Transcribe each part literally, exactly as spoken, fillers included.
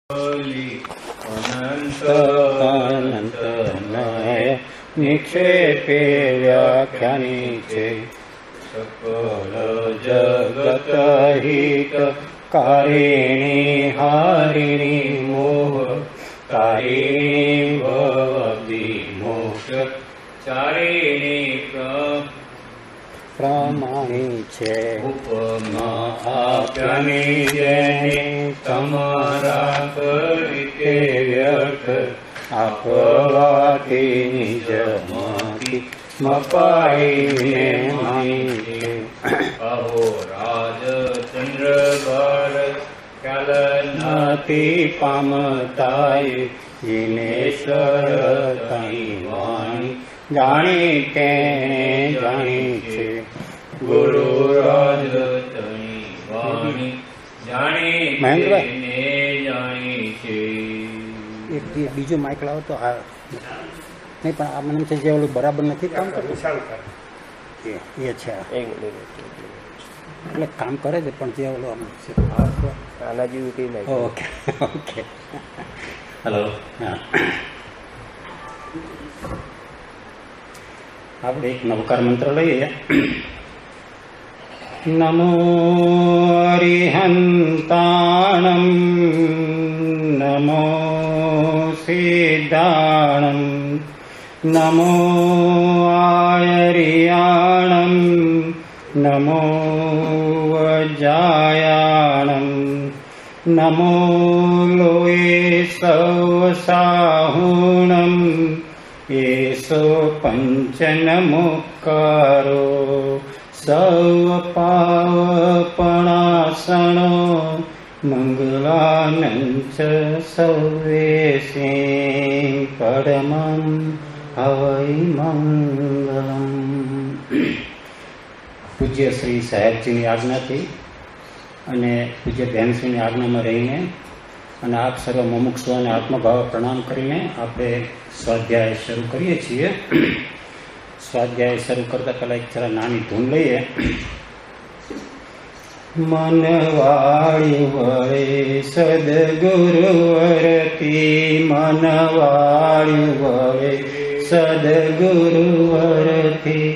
અનંત અનંતમય નિક્ષેપે વ્યાખ્યાની છે. સકલ જગત હિત કારિણી હારિણી મોહ તારિણી ભવતી મોક્ષ ચારિણી પ્રમાણી છે. ઉપમા આપ્યાની જેની તમારા રીતે વ્યર્થ આપવાથી નિજ માંથી મપાઈને માની છે. અહો રાજ ચંદ્ર ભારત ખ્યાલ નથી પામતાય જીનેશ્વર તાઈ વાણી જાણી તેને જાણી છે. ગુરુ રાજ તણી વાણી જાણી તેને જાણી છે. એક બીજો માઇક લાવો તો હા નહીં, પણ આ મને છે જે ઓલું બરાબર નથી કામ કરતું એ છે એટલે કામ કરે છે, પણ જે ઓલું આના જેવું કઈ નહીં. Okay okay hello. હા, આપણે એક નવકાર મંત્ર લઈએ. નમો અરિહંતાણમ નમો સિદ્ધાણમ નમો આયરિયાણમ નમો વજાયાણમ નમો લોય સૌસાહુણમ એસો પંચનમુકારો સૌ પાવપણાસણો મંગલાનંચ સૌવેશે પરમં હવૈ મંગલમ. પૂજ્ય શ્રી સાહેબજીની આજ્ઞાથી અને પૂજ્ય બહેનશ્રીની આજ્ઞામાં રહીને અને આપ સર્વ મુમુક્ષુઓને આત્મભાવ પ્રણામ કરીને આપણે સ્વાધ્યાય શરૂ કરીએ છીએ. સ્વાધ્યાય શરૂ કરતા પહેલા એક જરા નાની ધૂન લઈએ. મન વાળી વળે સદગુરુવરતી મન વાળી વળે સદગુરુવરથી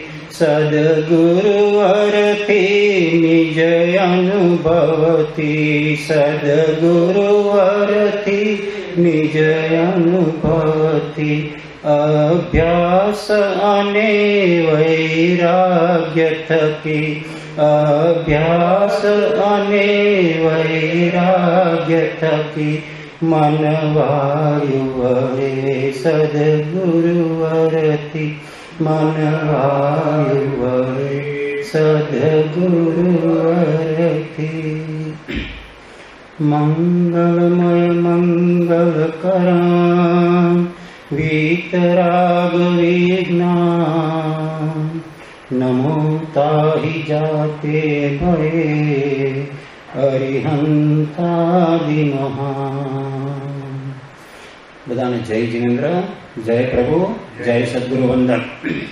સદગુરુવરથી નિજ અનુભવતી સદગુરુવરથી નિજ અનુભવતી અભ્યાસ અને વૈરાગ્ય થકી અભ્યાસ અને વૈરાગ્ય થકી મન વાળ્યું વળે સદગુરુવરથી મન વાળ્યું વળે સદગુરુવરથી. મંગલમય મંગલકરાં વીતરાગ વિજ્ઞાન નમો તાહિ જાતે ભયે અરિહંતાદિ મહાન. બધાને જય જિનેન્દ્ર, જય પ્રભુ, જય સદગુરુ વંદન.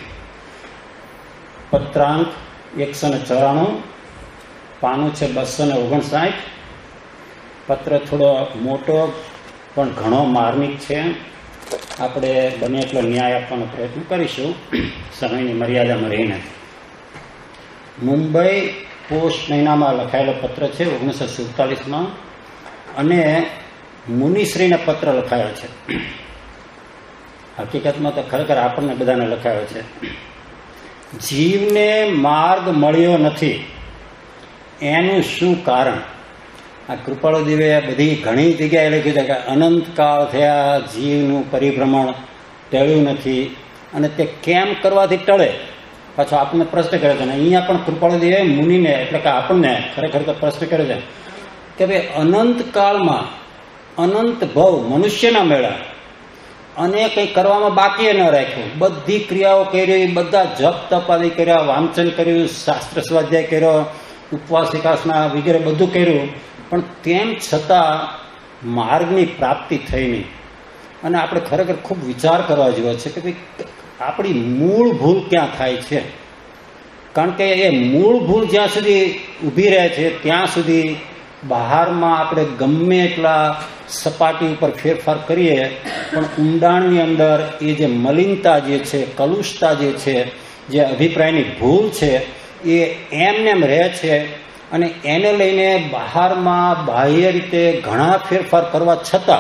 પત્રાંક એકસો ને ચોરાણું, પાનું છે બસો ને ઓગણસાઠ. પત્ર થોડો મોટો પણ ઘણો માર્મિક છે. આપણે બને એટલો ન્યાય આપવાનો પ્રયત્ન કરીશું સમયની મર્યાદામાં રહીને. મુંબઈ પોસ્ટ મહિનામાં લખાયેલો પત્ર છે ઓગણીસો સુડતાલીસમાં, અને મુનિશ્રીને પત્ર લખાયો છે. હકીકતમાં તો ખરેખર આપણને બધાને લખાયો છે. જીવને માર્ગ મળ્યો નથી એનું શું કારણ? આ કૃપાળુ દેવે બધી ઘણી જગ્યાએ લખ્યું છે કે અનંતકાળ થયા જીવનું પરિભ્રમણ ટળ્યું નથી, અને તે કેમ કરવાથી ટળે? પાછો આપણને પ્રશ્ન કરે છે. અને અહીંયા પણ કૃપાળુ દેવે મુનિને એટલે કે આપણને ખરેખર તો પ્રશ્ન કરે છે કે ભાઈ અનંતકાળમાં અનંત ભવ મનુષ્યના મેળા અને કંઈ કરવામાં બાકી ન રાખ્યું. બધી ક્રિયાઓ કરી, બધા જપ તપાદી કર્યા, વાંચન કર્યું, શાસ્ત્ર સ્વાધ્યાય કર્યો, ઉપવાસ વિકાસના વગેરે બધું કર્યું, પણ તેમ છતાં માર્ગની પ્રાપ્તિ થઈ નહીં. અને આપણે ખરેખર ખૂબ વિચાર કરવા જેવો છે કે ભાઈ આપણી મૂળ ભૂલ ક્યાં થાય છે. કારણ કે એ મૂળ ભૂલ જ્યાં સુધી ઊભી રહે છે ત્યાં સુધી બહારમાં આપણે ગમે એટલા સપાટી ઉપર ફેરફાર કરીએ પણ ઊંડાણની અંદર એ જે મલિનતા જે છે, કલુષતા જે છે, જે અભિપ્રાયની ભૂલ છે એ એમને એમ રહે છે. અને એને લઈને બહારમાં બાહ્ય રીતે ઘણા ફેરફાર કરવા છતાં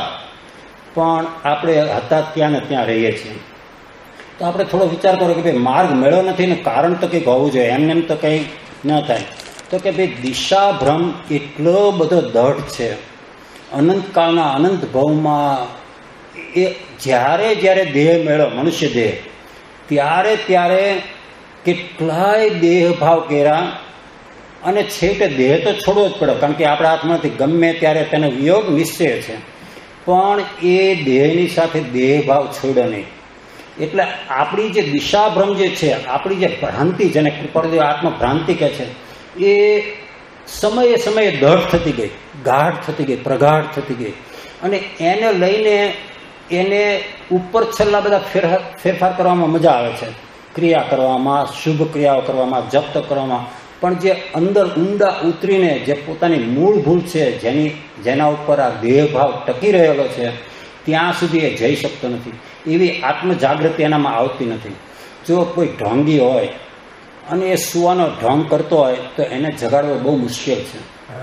પણ આપણે હતા ત્યાં ને ત્યાં રહીએ છીએ. તો આપણે થોડો વિચાર કરો કે ભાઈ માર્ગ મળ્યો નથી ને કારણ તો કંઈક હોવું જોઈએ, એમને એમ તો કંઈ ન થાય. તો કે ભાઈ દિશાભ્રમ એટલો બધો દઢ છે અનંતકાળના અનંત ભવમાં. એ જ્યારે જ્યારે દેહ મેળ્યો, મનુષ્ય દેહ, ત્યારે ત્યારે કેટલાય દેહ ભાવ કર્યા અને છેવટે દેહ તો છોડવો જ પડે, કારણ કે આપણા હાથમાંથી ગમે ત્યારે તેનો વિયોગ નિશ્ચય છે. પણ એ દેહની સાથે દેહ ભાવ છોડ્યો નહીં. એટલે આપણી જે દિશાભ્રમ જે છે, આપણી જે ભ્રાંતિ, જેને કૃપાળુદેવ આત્મભ્રાંતિ કહે છે, એ સમયે સમયે દઢ થતી ગઈ, ગાઢ થતી ગઈ, પ્રગાઢ થતી ગઈ. અને એને લઈને એને ઉપર છેલ્લા બધા ફેર ફેરફાર કરવામાં મજા આવે છે, ક્રિયા કરવામાં, શુભ ક્રિયાઓ કરવામાં, જપ કરવામાં. પણ જે અંદર ઊંડા ઉતરીને જે પોતાની મૂળ ભૂલ છે, જેની જેના ઉપર આ દેહભાવ ટકી રહેલો છે, ત્યાં સુધી એ જઈ શકતો નથી. એવી આત્મજાગૃતિ એનામાં આવતી નથી. જો કોઈ ઢોંગી હોય અને એ સુવાનો ઢોંગ કરતો હોય તો એને જગાડવો બહુ મુશ્કેલ છે.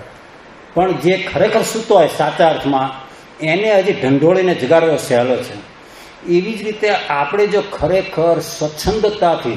પણ જે ખરેખર સૂતો હોય સાચા અર્થમાં, એને હજી ઢંઢોળીને જગાડવો સહેલો છે. એવી જ રીતે આપણે જો ખરેખર સ્વચ્છંદતાથી,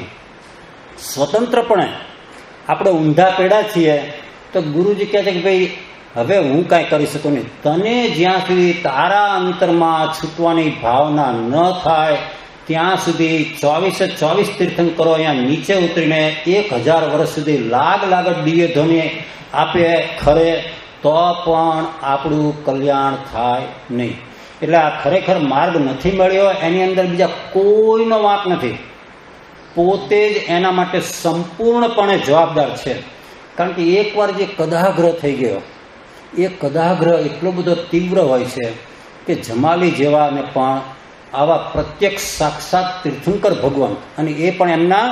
સ્વતંત્રપણે આપણે ઊંધા પેડા છીએ તો ગુરુજી કહે છે કે ભાઈ હવે હું કાંઈ કરી શકું નહીં. તને જ્યાં સુધી તારા અંતરમાં છૂટવાની ભાવના ન થાય ત્યાં સુધી ચોવીસે ચોવીસ તીર્થંકરો અહીંયા નીચે ઉતરીને એક હજાર વર્ષ સુધી લાગ લાગત દિવ્ય ધ્વનિ આપે ખરે તો પણ આપણું કલ્યાણ થાય નહીં. એટલે આ ખરેખર માર્ગ નથી મળ્યો, એની અંદર બીજા કોઈનો વાંક નથી. પોતે જ એના માટે સંપૂર્ણપણે જવાબદાર છે. કારણ કે એકવાર જે કદાગ્રહ થઈ ગયો, એ કદાગ્રહ એટલો બધો તીવ્ર હોય છે કે જમાલી જેવાને પણ આવા પ્રત્યક્ષ સાક્ષાત તીર્થંકર ભગવાન, અને એ પણ એમના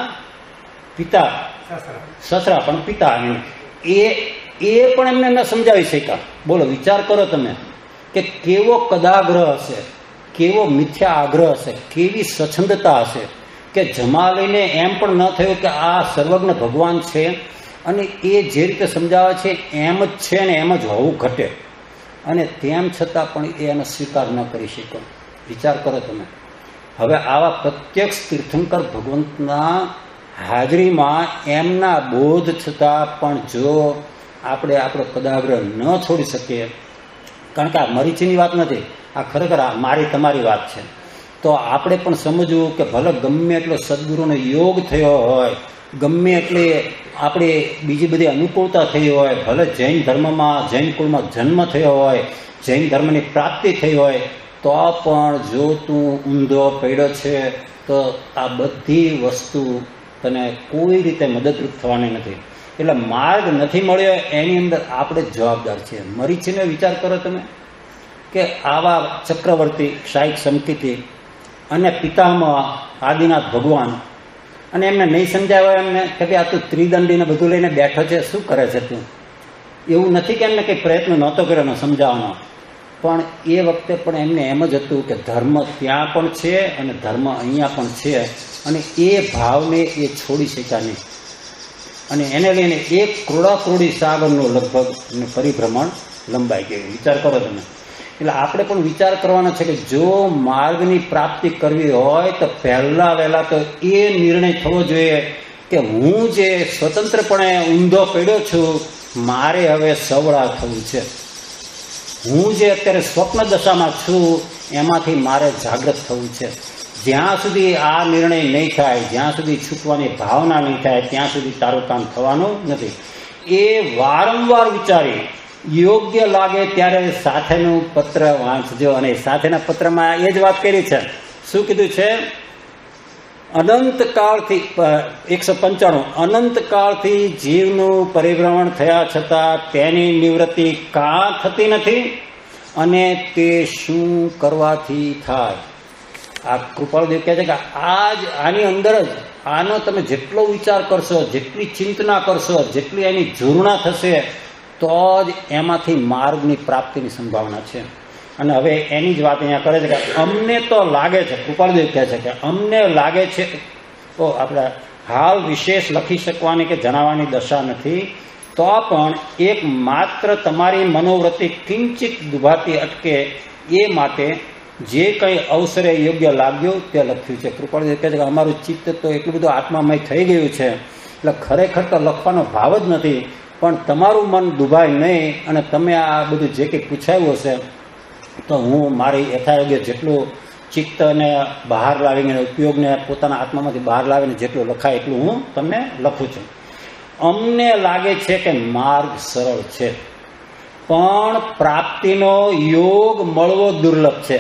પિતા, સસરા પણ પિતા, એ એ પણ એમને ન સમજાવી શક્યા. બોલો, વિચાર કરો તમે કે કેવો કદાગ્રહ હશે, કેવો મિથ્યા આગ્રહ હશે, કેવી સ્વચ્છંદતા હશે કે જમાલીને એમ પણ ન થયું કે આ સર્વજ્ઞ ભગવાન છે અને એ જે રીતે સમજાવે છે એમ જ છે ને એમ જ હોવું ઘટે, અને તેમ છતાં પણ એ એનો સ્વીકાર ન કરી શક્યો. વિચાર કરો તમે. હવે આવા પ્રત્યક્ષ તીર્થંકર ભગવંતના હાજરીમાં એમના બોધ છતાં પણ જો આપણે આપણો કદાગ્રહ ન છોડી શકીએ, કારણ કે આ મરીચીની વાત નથી, આ ખરેખર મારી તમારી વાત છે, તો આપણે પણ સમજવું કે ભલે ગમે એટલો સદગુરુનો યોગ થયો હોય, ગમે એટલી આપણે બીજી બધી અનુકૂળતા થઈ હોય, ભલે જૈન ધર્મમાં, જૈન કુળમાં જન્મ થયો હોય, જૈન ધર્મની પ્રાપ્તિ થઈ હોય, તો પણ જો તું ઊંધો પડ્યો છે તો આ બધી વસ્તુ તને કોઈ રીતે મદદરૂપ થવાની નથી. એટલે માર્ગ નથી મળ્યો એની અંદર આપણે જ જવાબદાર છીએ. મરીચીને વિચાર કરો તમે કે આવા ચક્રવર્તી શાહિક સમકીતી અને પિતામહ આદિનાથ ભગવાન, અને એમને નહીં સમજાવ્યો એમને કે ભાઈ આ તું ત્રિદંડીને બધું લઈને બેઠો છે, શું કરે છે તું? એવું નથી કે એમને કંઈ પ્રયત્ન નહોતો કર્યો સમજાવવાનો, પણ એ વખતે પણ એમને એમ જ હતું કે ધર્મ ત્યાં પણ છે અને ધર્મ અહીંયા પણ છે, અને એ ભાવને એ છોડી શક્યા નહીં. અને એને લઈને એક ક્રોડાક્રોડી સાગરનું લગભગ પરિભ્રમણ લંબાઈ ગયું. વિચાર કરો તમે. એટલે આપણે પણ વિચાર કરવાનો છે કે જો માર્ગની પ્રાપ્તિ કરવી હોય તો પહેલા વહેલા તો એ નિર્ણય થવો જોઈએ કે હું જે સ્વતંત્રપણે ઊંધો પડ્યો છું, મારે હવે સવળા થવું છે. હું જે અત્યારે સ્વપ્ન દશામાં છું એમાંથી મારે જાગૃત થવું છે. જ્યાં સુધી આ નિર્ણય નહીં થાય, જ્યાં સુધી છૂટવાની ભાવના નહીં થાય, ત્યાં સુધી તારું કામ થવાનું નથી. એ વારંવાર વિચારી યોગ્ય લાગે ત્યારે સાથેનું પત્ર વાંચજો. અને સાથેના પત્રમાં એ જ વાત કરી છે. શું કીધું છે? અનંતકાળથી એકસો પંચાણું અનંતકાળથી જીવનું પરિભ્રમણ થયા છતાં તેની નિવૃત્તિ કાં થતી નથી અને તે શું કરવાથી થાય? આ કૃપાળુદેવ કહે છે કે આ જ આની અંદર જ આનો તમે જેટલો વિચાર કરશો, જેટલી ચિંતના કરશો, જેટલી એની ઝૂરણા થશે, તો જ એમાંથી માર્ગની પ્રાપ્તિની સંભાવના છે. અને હવે એની જ વાત અહીંયા કરે છે કે અમને તો લાગે છે, કૃપાળદેવ કહે છે કે અમને લાગે છે, તો આપણે હાલ વિશેષ લખી શકવાની કે જણાવવાની દશા નથી, તો પણ એક માત્ર તમારી મનોવૃત્તિ કિંચિત દુભાતી અટકે એ માટે જે કંઈ અવસરે યોગ્ય લાગ્યું તે લખ્યું છે. કૃપાળદેવ કહે છે કે અમારું ચિત્ત તો એટલું બધું આત્મામય થઈ ગયું છે એટલે ખરેખર તો લખવાનો ભાવ જ નથી, પણ તમારું મન દુભાય નહીં અને તમે આ બધું જે કંઈ પૂછાયું હશે તો હું મારી યથાયોગ્ય જેટલું ચિત્તને બહાર લાવીને ઉપયોગને પોતાના આત્મામાંથી બહાર લાવીને જેટલું લખાય એટલું હું તમને લખું છું. અમને લાગે છે કે માર્ગ સરળ છે, પણ પ્રાપ્તિનો યોગ મળવો દુર્લભ છે.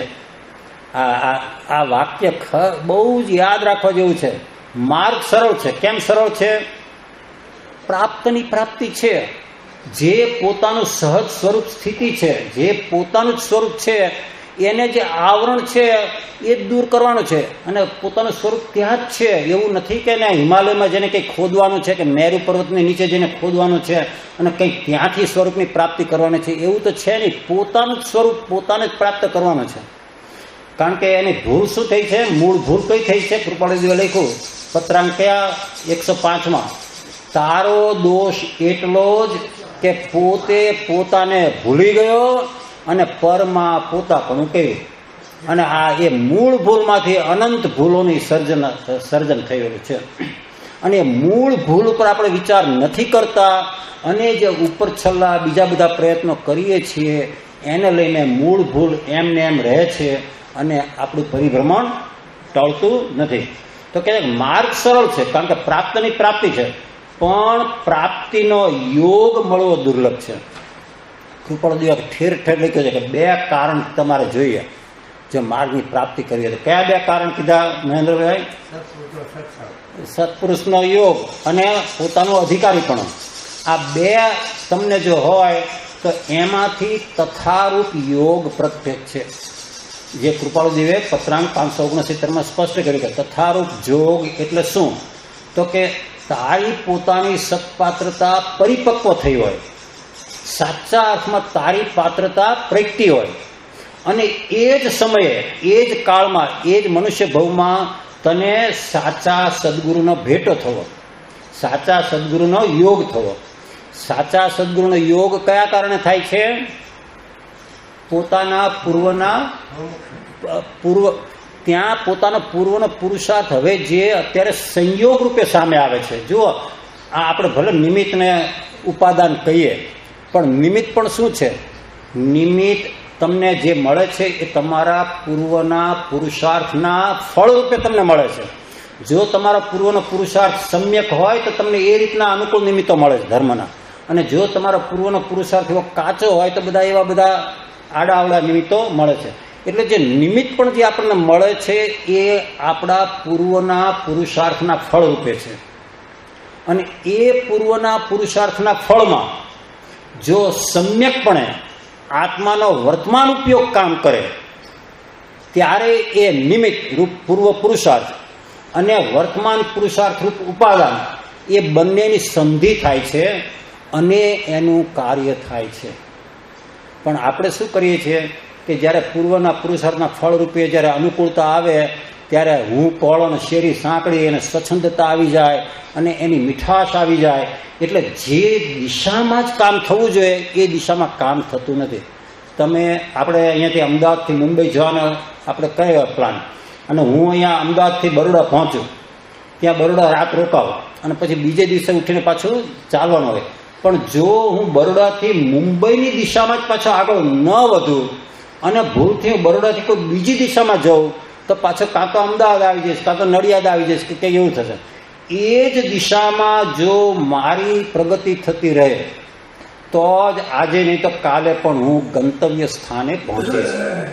આ આ વાક્ય બહુ જ યાદ રાખવા જેવું છે. માર્ગ સરળ છે. કેમ સરળ છે? પ્રાપ્તની પ્રાપ્તિ છે. જે પોતાનું સહજ સ્વરૂપ સ્થિતિ છે, જે પોતાનું જ સ્વરૂપ છે, એને જે આવરણ છે એ દૂર કરવાનું છે અને પોતાનું સ્વરૂપ ત્યાં જ છે. એવું નથી કે ને હિમાલયમાં જેને કંઈક ખોદવાનું છે કે મેરુ પર્વતની નીચે જેને ખોદવાનું છે અને કંઈક ત્યાંથી સ્વરૂપની પ્રાપ્તિ કરવાની છે, એવું તો છે નહીં. પોતાનું જ સ્વરૂપ પોતાને જ પ્રાપ્ત કરવાનું છે. કારણ કે એની ભૂલ શું થઈ છે? મૂળ ભૂલ કઈ થઈ છે? કૃપાળદેવે લખ્યું પત્રાંક કયા એકસો પાંચમાં, તારો દોષ એટલો જ કે પોતે પોતાને ભૂલી ગયો અને પરમાં પોતાપણું કર્યું. અને આ એ મૂળ ભૂલમાંથી અનંત ભૂલોની સર્જન સર્જન થયેલું છે. અને મૂળ ભૂલ ઉપર આપણે વિચાર નથી કરતા અને જે ઉપર છલ્લા બીજા બધા પ્રયત્નો કરીએ છીએ એને લઈને મૂળ ભૂલ એમને એમ રહે છે અને આપણું પરિભ્રમણ ટળતું નથી. તો કે માર્ગ સરળ છે કારણ કે પ્રાપ્તની પ્રાપ્તિ છે, પણ પ્રાપ્તિનો યોગ મળવો દુર્લભ છે. કૃપાળદેવે ઠેર ઠેર લખ્યું છે કે બે કારણ તમારે જોઈએ જો માર્ગની પ્રાપ્તિ કરવી તો. કયા બે કારણ કીધા મહેન્દ્રભાઈ? સત્પુરુષનો યોગ અને પોતાનું અધિકારીપણું. આ બે તમને જો હોય તો એમાંથી તથારૂપ યોગ પ્રત્યક્ષ છે. જે કૃપાળદેવે પત્રાંક પાંચસો ઓગણસિત્તેરમાં સ્પષ્ટ કર્યું કે તથારૂપ યોગ એટલે શું? તો કે તારી પોતાની સત્પાત્રતા પરિપક્વ થઈ હોય, સાચા અર્થમાં તારી પાત્રતા પ્રગટી હોય અને એ જ સમયે એ જ કાળમાં એ જ મનુષ્ય ભવમાં તને સાચા સદગુરુનો ભેટો થવો, સાચા સદગુરુનો યોગ થવો. સાચા સદગુરુનો યોગ કયા કારણે થાય છે? પોતાના પૂર્વના પૂર્વ ત્યાં પોતાનો પૂર્વનો પુરુષાર્થ હવે જે અત્યારે સંયોગ રૂપે સામે આવે છે. જુઓ, આ આપણે ભલે નિમિત્તને ઉપાદાન કહીએ, પણ નિમિત્ત પણ શું છે? નિમિત્ત તમને જે મળે છે એ તમારા પૂર્વના પુરુષાર્થના ફળ રૂપે તમને મળે છે. જો તમારો પૂર્વનો પુરુષાર્થ સમ્યક હોય તો તમને એ રીતના અનુકૂળ નિમિત્તો મળે છે ધર્મના, અને જો તમારો પૂર્વનો પુરુષાર્થ એવો કાચો હોય તો બધા એવા બધા આડાઅવળા નિમિત્તો મળે છે. એટલે જે નિમિત્ત પણ જે આપણને મળે છે એ આપણા પૂર્વના પુરુષાર્થના ફળ રૂપે છે. અને એ પૂર્વના પુરુષાર્થના ફળમાં જો સમ્યકપણે આત્માનો વર્તમાન ઉપયોગ કામ કરે ત્યારે એ નિમિત્ત રૂપ પૂર્વ પુરુષાર્થ અને વર્તમાન પુરુષાર્થ રૂપ ઉપાદાન એ બંનેની સંધિ થાય છે અને એનું કાર્ય થાય છે. પણ આપણે શું કરીએ છીએ કે જ્યારે પૂર્વના પુરુષાર્થના ફળ રૂપે જ્યારે અનુકૂળતા આવે ત્યારે હું કોળો અને શેરી સાંકળી અને સ્વચ્છંદતા આવી જાય અને એની મીઠાશ આવી જાય, એટલે જે દિશામાં જ કામ થવું જોઈએ એ દિશામાં કામ થતું નથી. તમે આપણે અહીંયાથી અમદાવાદથી મુંબઈ જવાનો આપણે કયો પ્લાન, અને હું અહીંયા અમદાવાદથી બરોડા પહોંચું, ત્યાં બરોડા રાત રોકાવ અને પછી બીજે દિવસે ઉઠીને પાછું ચાલવાનું હોય. પણ જો હું બરોડાથી મુંબઈની દિશામાં જ પાછો આગળ ન વધું અને ભૂલથી હું બરોડાથી કોઈ બીજી દિશામાં જાઉં તો પાછો કાં તો અમદાવાદ આવી જઈશ, કાં તો નડિયાદ આવી જઈશ કે કંઈ એવું થશે. એ જ દિશામાં જો મારી પ્રગતિ થતી રહે તો જ આજે નહીં તો કાલે પણ હું ગંતવ્ય સ્થાને પહોંચીશ.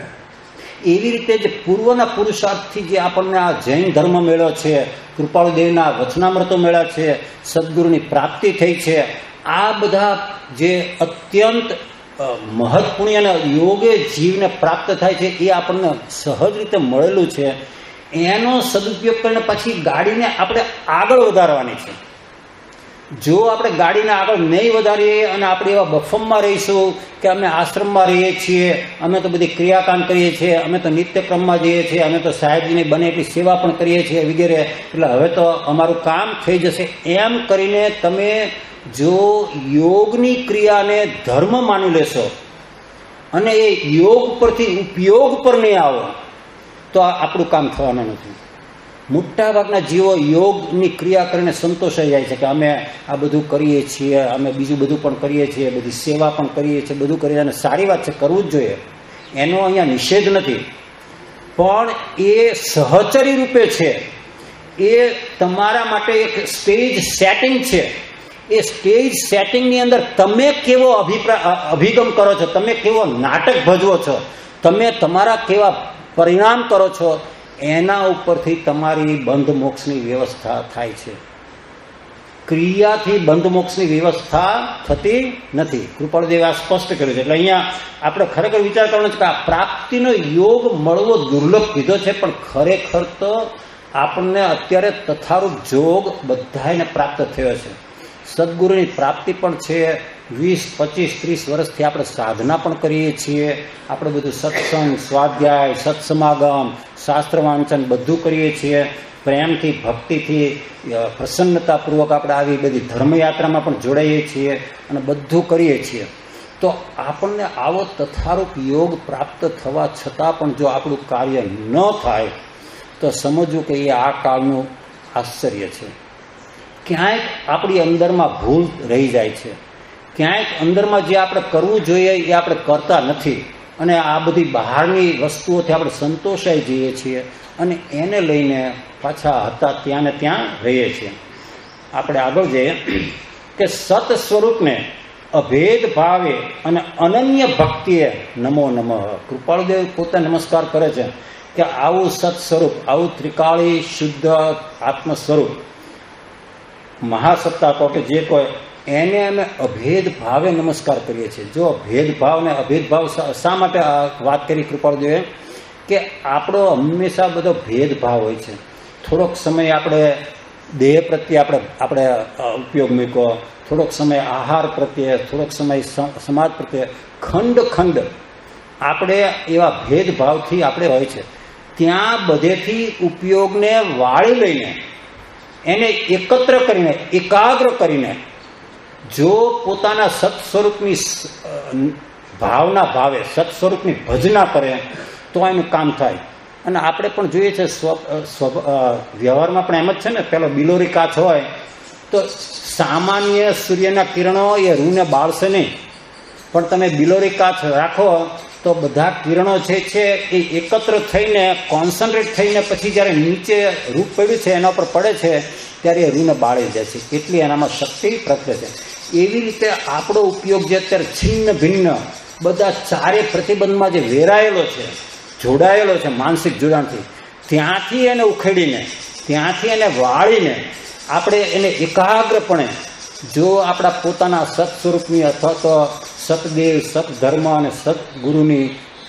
એવી રીતે જ પૂર્વના પુરુષાર્થથી જે આપણને આ જૈન ધર્મ મેળ્યો છે, કૃપાળુદેવના વચનામૃતો મેળ્યા છે, સદગુરુની પ્રાપ્તિ થઈ છે, આ બધા જે અત્યંત મહત્વપૂર્ણ યોગે જીવને પ્રાપ્ત થાય છે એ આપણને સહજ રીતે મળેલું છે. એનો સદુપયોગ કરીને પછી ગાડીને આપણે આગળ વધારવાની છે. જો આપણે ગાડીને આગળ નહીં વધારીએ અને આપણે એવા બફમમાં રહીશું કે અમે આશ્રમમાં રહીએ છીએ, અમે તો બધી ક્રિયાકાંડ કરીએ છીએ, અમે તો નિત્યક્રમમાં જઈએ છીએ, અમે તો સાહેબજીની બને એટલી સેવા પણ કરીએ છીએ વગેરે, એટલે હવે તો અમારું કામ થઈ જશે, એમ કરીને તમે જો યોગની ક્રિયાને ધર્મ માની લેશો અને એ યોગ પરથી ઉપયોગ પર નહીં આવો તો આપણું કામ થવાનું નથી. મોટાભાગના જીવો યોગની ક્રિયા કરીને સંતોષાઈ જાય છે કે અમે આ બધું કરીએ છીએ, અમે બીજું બધું પણ કરીએ છીએ, બધી સેવા પણ કરીએ છીએ, બધું કરીએ, અને સારી વાત છે, કરવું જ જોઈએ, એનો અહીંયા નિષેધ નથી, પણ એ સહચરી રૂપે છે, એ તમારા માટે એક સ્ટેજ સેટિંગ છે. એ સ્ટેજ સેટિંગની અંદર તમે કેવો અભિપ્રાય અભિગમ કરો છો, તમે કેવો નાટક ભજવો છો, તમે તમારા કેવા પરિણામ કરો છો, એના ઉપરથી તમારી બંધ મોક્ષની વ્યવસ્થા થાય છે. ક્રિયાથી બંધ મોક્ષની વ્યવસ્થા થતી નથી. કૃપાળદેવે આ સ્પષ્ટ કર્યું છે. એટલે અહીંયા આપણે ખરેખર વિચાર કરવાનો છે કે આ પ્રાપ્તિનો યોગ મળવો દુર્લભ કીધો છે, પણ ખરેખર તો આપણને અત્યારે તથારૂપ જોગ બધાને પ્રાપ્ત થયો છે. સદગુરુની પ્રાપ્તિ પણ છે. વીસ પચીસ ત્રીસ વર્ષથી આપણે સાધના પણ કરીએ છીએ, આપણે બધું સત્સંગ, સ્વાધ્યાય, સત્સમાગમ, શાસ્ત્ર વાંચન બધું કરીએ છીએ, પ્રેમથી ભક્તિથી પ્રસન્નતાપૂર્વક આપણે આવી બધી ધર્મયાત્રામાં પણ જોડાઈએ છીએ અને બધું કરીએ છીએ. તો આપણને આવો તથારૂપ યોગ પ્રાપ્ત થવા છતાં પણ જો આપણું કાર્ય ન થાય તો સમજવું કે એ આ કાળનું આશ્ચર્ય છે. ક્યાંક આપણી અંદરમાં ભૂલ રહી જાય છે, ક્યાંક અંદરમાં જે આપણે કરવું જોઈએ એ આપણે કરતા નથી, અને આ બધી બહારની વસ્તુઓથી આપણે સંતોષાઈ જઈએ છીએ અને એને લઈને પાછા હતા ત્યાં ને ત્યાં રહીએ છીએ. આપણે આગળ જઈએ કે સત સ્વરૂપને અભેદ ભાવે અને અનન્ય ભક્તિએ નમો નમઃ. કૃપાળદેવ પોતે નમસ્કાર કરે છે કે આવું સત સ્વરૂપ, આવું ત્રિકાળી શુદ્ધ આત્મ સ્વરૂપ મહાસત્તા કહો કે જે કોઈ, એને અમે અભેદ ભાવે નમસ્કાર કરીએ છીએ. જો ભેદભાવ ને અભેદભાવ શા માટે વાત કરી કૃપાળદેવે કે આપણો હંમેશા બધો ભેદભાવ હોય છે. થોડોક સમય આપણે દેહ પ્રત્યે આપણે આપણે ઉપયોગ મૂક્યો, થોડોક સમય આહાર પ્રત્યે, થોડોક સમય સમાજ પ્રત્યે, ખંડ ખંડ આપણે એવા ભેદભાવથી આપણે હોય છે. ત્યાં બધેથી ઉપયોગને વાળી લઈને એને એકત્ર કરીને એકાગ્ર કરીને જો પોતાના સત સ્વરૂપની ભાવના ભાવે સત સ્વરૂપની ભજના કરે તો એનું કામ થાય. અને આપણે પણ જોઈએ છે સ્વ વ્યવહારમાં પણ એમ જ છે ને, પેલો બિલોરી કાચ હોય તો સામાન્ય સૂર્યના કિરણો એ રૂને બાળશે નહીં, પણ તમે બિલોરી કાચ રાખો તો બધા કિરણો જે છે એ એકત્ર થઈને કોન્સન્ટ્રેટ થઈને પછી જ્યારે નીચે રૂપ પડ્યું છે એના ઉપર પડે છે ત્યારે એ રૂને બાળી જાય છે, એટલી એનામાં શક્તિ પ્રગટે છે. એવી રીતે આપણો ઉપયોગ જે અત્યારે છિન્ન ભિન્ન બધા ચારે પ્રતિબંધમાં જે વેરાયેલો છે, જોડાયેલો છે માનસિક જોડાણથી, ત્યાંથી એને ઉખેડીને, ત્યાંથી એને વાળીને આપણે એને એકાગ્રપણે જો આપણા પોતાના સત સ્વરૂપની અથવા તો સતદેવ, સતધર્મ અને સતગુરુની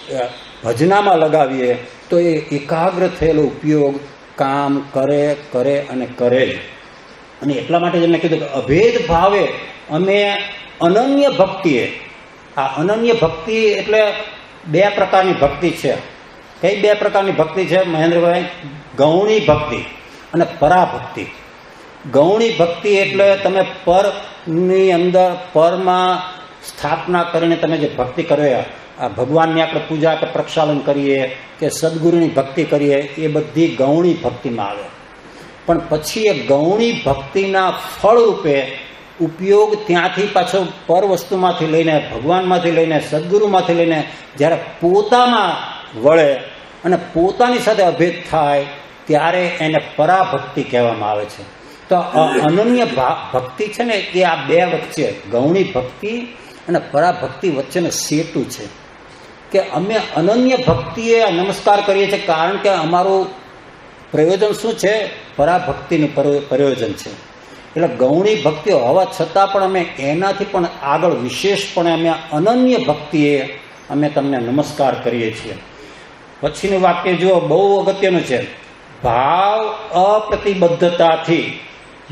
ભજનામાં લગાવીએ તો એ એકાગ્ર થયેલો ઉપયોગ કામ કરે કરે અને કરે. અને એટલા માટે જ એમને કીધું કે અભેદ ભાવે અમે અનન્ય ભક્તિએ. આ અનન્ય ભક્તિ એટલે બે પ્રકારની ભક્તિ છે. કઈ બે પ્રકારની ભક્તિ છે મહેન્દ્રભાઈ? ગૌણી ભક્તિ અને પરાભક્તિ. ગૌણી ભક્તિ એટલે તમે પરની અંદર પરમાં સ્થાપના કરીને તમે જે ભક્તિ કરો, આ ભગવાનની આપણે પૂજા કે પ્રક્ષાલન કરીએ કે સદગુરુની ભક્તિ કરીએ, એ બધી ગૌણી ભક્તિમાં આવે. પણ પછી એ ગૌણી ભક્તિના ફળ રૂપે ઉપયોગ ત્યાંથી પાછો પર વસ્તુમાંથી લઈને, ભગવાનમાંથી લઈને, સદગુરુમાંથી લઈને જ્યારે પોતામાં વળે અને પોતાની સાથે અભેદ થાય ત્યારે એને પરાભક્તિ કહેવામાં આવે છે. તો અનન્ય ભક્તિ છે ને એ આ બે વચ્ચે, ગૌણી ભક્તિ અને પરાભક્તિ વચ્ચેનો સેતુ છે. કે અમે અનન્ય ભક્તિએ નમસ્કાર કરીએ છીએ કારણ કે અમારું પ્રયોજન શું છે? પરાભક્તિનું પ્રયોજન છે. એટલે ગૌણી ભક્તિ હોવા છતાં પણ અમે એનાથી પણ આગળ વિશેષપણે અમે અનન્ય ભક્તિએ અમે તમને નમસ્કાર કરીએ છીએ. પછીનું વાક્ય જુઓ, બહુ અગત્યનું છે. ભાવ અપ્રતિબદ્ધતાથી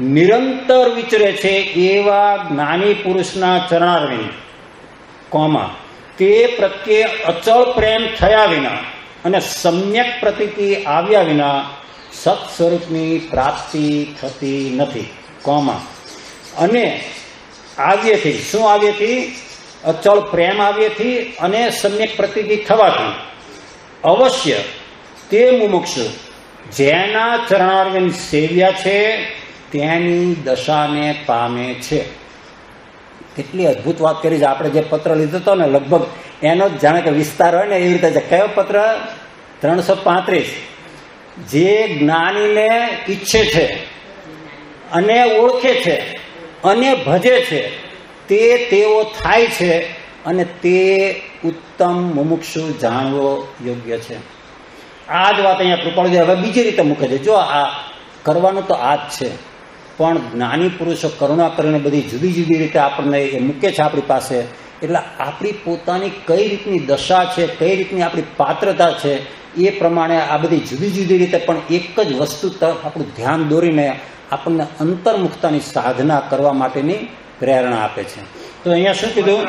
નિરંતર વિચરે છે એવા જ્ઞાની પુરુષના ચરણારવિંદ કોમા તે પ્રત્યે અચળ પ્રેમ થયા વિના અને સમ્યક પ્રતીતિ આવ્યા વિના સત સ્વરૂપની પ્રાપ્તિ થતી નથી કોમા અને આવ્યેથી શું આવ્યેથી અચળ પ્રેમ આવ્યેથી અને સમ્યક પ્રતીતિ થવાથી અવશ્ય તે મુમુક્ષુ જેના ચરણારવિંદ સેવ્યા છે તેની દશાને પામે છે. કેટલી અદભુત વાત કરી છે. આપણે જે પત્ર લીધો હતો ને લગભગ એનો જ જાણે કે વિસ્તાર હોય ને એવી રીતે છે. કયો પત્ર? ત્રણસો પાંત્રીસ. જે જ્ઞાનીને ઈચ્છે છે અને ઓળખે છે અને ભજે છે તે તેઓ થાય છે અને તે ઉત્તમ મુમુક્ષુ જાણવો યોગ્ય છે. આ જ વાત અહીંયા કૃપાળુજી હવે બીજી રીતે મૂકે છે. જો આ કરવાનું તો આ જ છે, પણ જ્ઞાની પુરુષો કરુણા કરીને બધી જુદી જુદી રીતે આપણને એ મૂકે છે આપણી પાસે. એટલે આપણી પોતાની કઈ રીતની દશા છે, કઈ રીતની આપણી પાત્રતા છે, એ પ્રમાણે આ બધી જુદી જુદી રીતે પણ એક જ વસ્તુ તરફ આપણું ધ્યાન દોરીને આપણને અંતર્મુખતાની સાધના કરવા માટેની પ્રેરણા આપે છે. તો અહીંયા શું કીધું?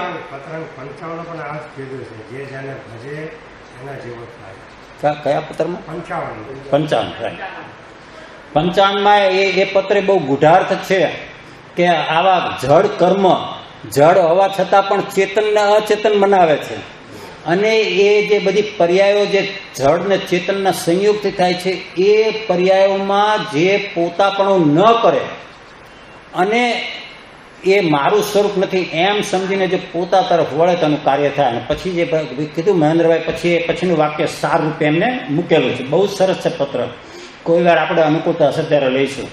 કયા પત્રમાં? પંચાવન. રાઈટ. પંચાવનમાં એ એ પત્રે બહુ ગુઢાર્થ છે કે આવા જડ કર્મ જડ હોવા છતાં પણ ચેતનને અચેતન બનાવે છે. અને એ જે બધી પર્યાયો જે જડ ને ચેતનના સંયોગથી થાય છે એ પર્યાયોમાં જે પોતાપણું ન કરે અને એ મારું સ્વરૂપ નથી એમ સમજીને જે પોતા તરફ વળે તેનું કાર્ય થાય. અને પછી જે કીધું મહેન્દ્રભાઈ, પછી પછીનું વાક્ય સાર રૂપે એમને મૂકેલું છે. બહુ સરસ છે પત્ર. કોઈ વાર આપણે અનુકૂળતા હશે ત્યારે લઈશું.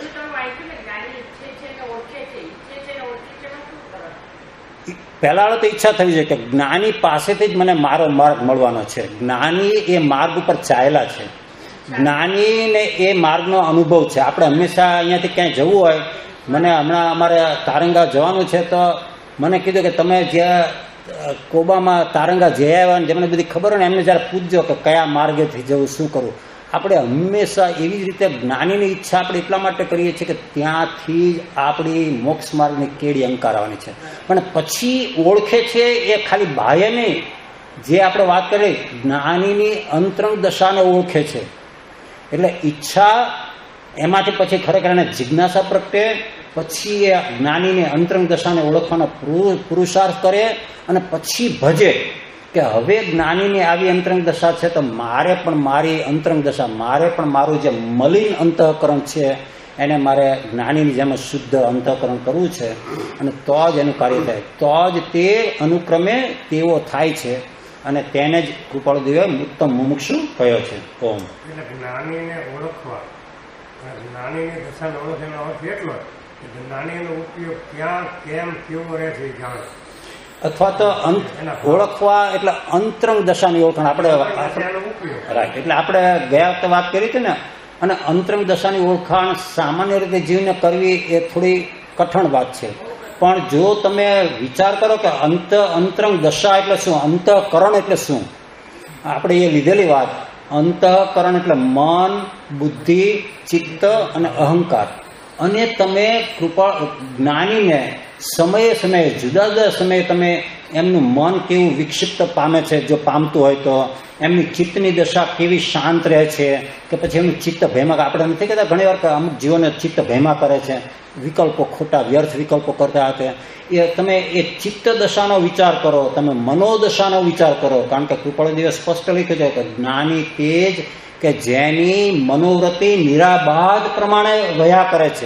પહેલા તો ઈચ્છા થવી છે કે જ્ઞાની પાસેથી જ મને મારો માર્ગ મળવાનો છે. જ્ઞાની એ માર્ગ ઉપર ચાલેલા છે. જ્ઞાનીને એ માર્ગનો અનુભવ છે. આપણે હંમેશા અહીંયાથી ક્યાંય જવું હોય, મને હમણાં અમારે તારંગા જવાનું છે તો મને કીધું કે તમે જ્યાં કોબામાં તારંગા જઈ આવ્યા ને જેમને બધી ખબર હોય ને એમને જયારે પૂછજો કે કયા માર્ગેથી જવું, શું કરવું. આપણે હંમેશા એવી જ રીતે જ્ઞાનીની ઈચ્છા આપણે એટલા માટે કરીએ છીએ કે ત્યાંથી જ આપણી મોક્ષ માર્ગની કેડી અંકારવાની છે. પણ પછી ઓળખે છે એ ખાલી બાહ્ય નહીં, જે આપણે વાત કરીએ જ્ઞાનીની અંતરંગ દશાને ઓળખે છે. એટલે ઈચ્છા એમાંથી પછી ખરેખર એને જિજ્ઞાસા પ્રગટે, પછી એ જ્ઞાનીની અંતરંગ દશાને ઓળખવાનો પુરુષાર્થ કરે અને પછી ભજે કે હવે જ્ઞાનીની આવી અંતરંગ દશા છે તો મારે પણ મારી અંતરંગ દશા, મારે પણ મારું જે મલિન અંતઃકરણ છે એને મારે જ્ઞાનીની જેમ શુદ્ધ અંતઃકરણ કરવું છે. અને તો જ એનું કાર્ય થાય, તો જ તે અનુક્રમે તેવો થાય છે. અને તેને જ કૃપાળુદેવે ઉત્તમ મુમુક્ષુ કહ્યો છે. ઓમ. એટલે જ્ઞાનીને ઓળખવા, જ્ઞાનીની દશાને ઓળખવાનો અર્થ એટલો કે જ્ઞાનીનો ઉપયોગ ક્યાં કેમ કેવો રહે છે જાણે, અથવા તો ઓળખવા એટલે અંતરંગ દશાની ઓળખાણ. આપણે રાઈટ એટલે આપણે ગયા વખતે વાત કરી હતી ને. અને અંતરંગ દશાની ઓળખાણ સામાન્ય રીતે જીવને કરવી એ થોડી કઠણ વાત છે. પણ જો તમે વિચાર કરો કે અંત અંતરંગ દશા એટલે શું, અંતઃકરણ એટલે શું, આપણે એ લીધેલી વાત. અંતઃકરણ એટલે મન, બુદ્ધિ, ચિત્ત અને અહંકાર. અને તમે કૃપા જ્ઞાનીને સમયે સમયે જુદા જુદા સમયે તમે એમનું મન કેવું વિક્ષિપ્ત પામે છે, જો પામતું હોય તો એમની ચિત્તની દશા કેવી શાંત રહે છે, કે પછી એમનું ચિત્ત ભેમા. આપણે નથી કહેતા ઘણી વાર કે અમુક જીવોને ચિત્ત ભેમા કરે છે, વિકલ્પો ખોટા વ્યર્થ વિકલ્પો કરતા હતા. એ તમે એ ચિત્ત દશાનો વિચાર કરો, તમે મનોદશાનો વિચાર કરો. કારણ કે કૃપાળુદેવે સ્પષ્ટ લખ્યું છે કે જ્ઞાની તેજ કે જેની મનોવૃત્તિ નિરાબાધ પ્રમાણે વયા કરે છે,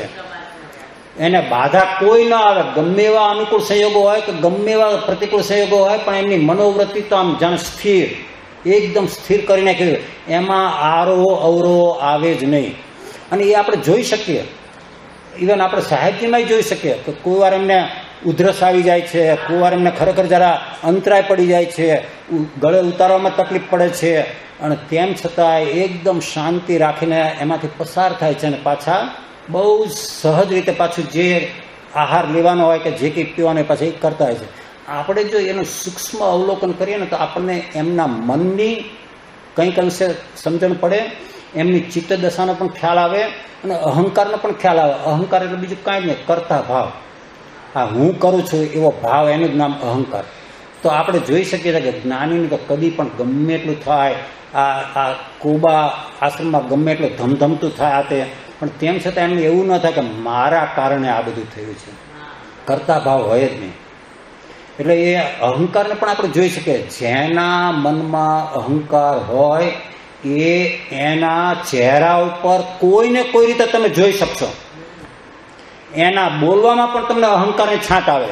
એને બાધા કોઈ ના આવે. ગમે એવા અનુકૂળ સંયોગો હોય કે ગમે એવા પ્રતિકૂળ સંયોગો હોય, પણ એમની મનોવૃત્તિ તો આમ જાણે સ્થિર, એકદમ સ્થિર કરીને કહ્યું, એમાં આરો અવરો આવે જ નહીં. અને એ આપણે જોઈ શકીએ, ઇવન આપણે સાહિત્યમાં જોઈ શકીએ કે કોઈ વાર એમને ઉધરસ આવી જાય છે, કોઈ વાર એમને ખરેખર જરા અંતરાય પડી જાય છે, ગળે ઉતારવામાં તકલીફ પડે છે, અને તેમ છતાં એકદમ શાંતિ રાખીને એમાંથી પસાર થાય છે. અને પાછા બહુ સહજ રીતે પાછું જે આહાર લેવાનો હોય કે જે કંઈ પીવાનો હોય પાછું એ કરતા હોય છે. આપણે જો એનું સૂક્ષ્મ અવલોકન કરીએ ને તો આપણને એમના મનની કંઈક અંશે સમજણ પડે. એમની ચિત્ત દશાનો પણ ખ્યાલ આવે અને અહંકારનો પણ ખ્યાલ આવે. અહંકાર એટલે બીજું કાંઈ નહીં, કરતા ભાવ. આ હું કરું છું એવો ભાવ, એનું જ નામ અહંકાર. તો આપણે જોઈ શકીએ છીએ કે જ્ઞાનીને તો કદી પણ ગમે એટલું થાય, આ આ કોબા આશ્રમમાં ગમે એટલું ધમધમતું થાય આ તે, પણ તેમ છતાં એમને એવું ન થાય કે મારા કારણે આ બધું થયું છે. કરતા ભાવ હોય જ નહીં. એટલે એ અહંકારને પણ આપણે જોઈ શકીએ. જેના મનમાં અહંકાર હોય એ એના ચહેરા ઉપર કોઈને કોઈ રીતે તમે જોઈ શકશો. એના બોલવામાં પણ તમને અહંકારની છાંટ આવે.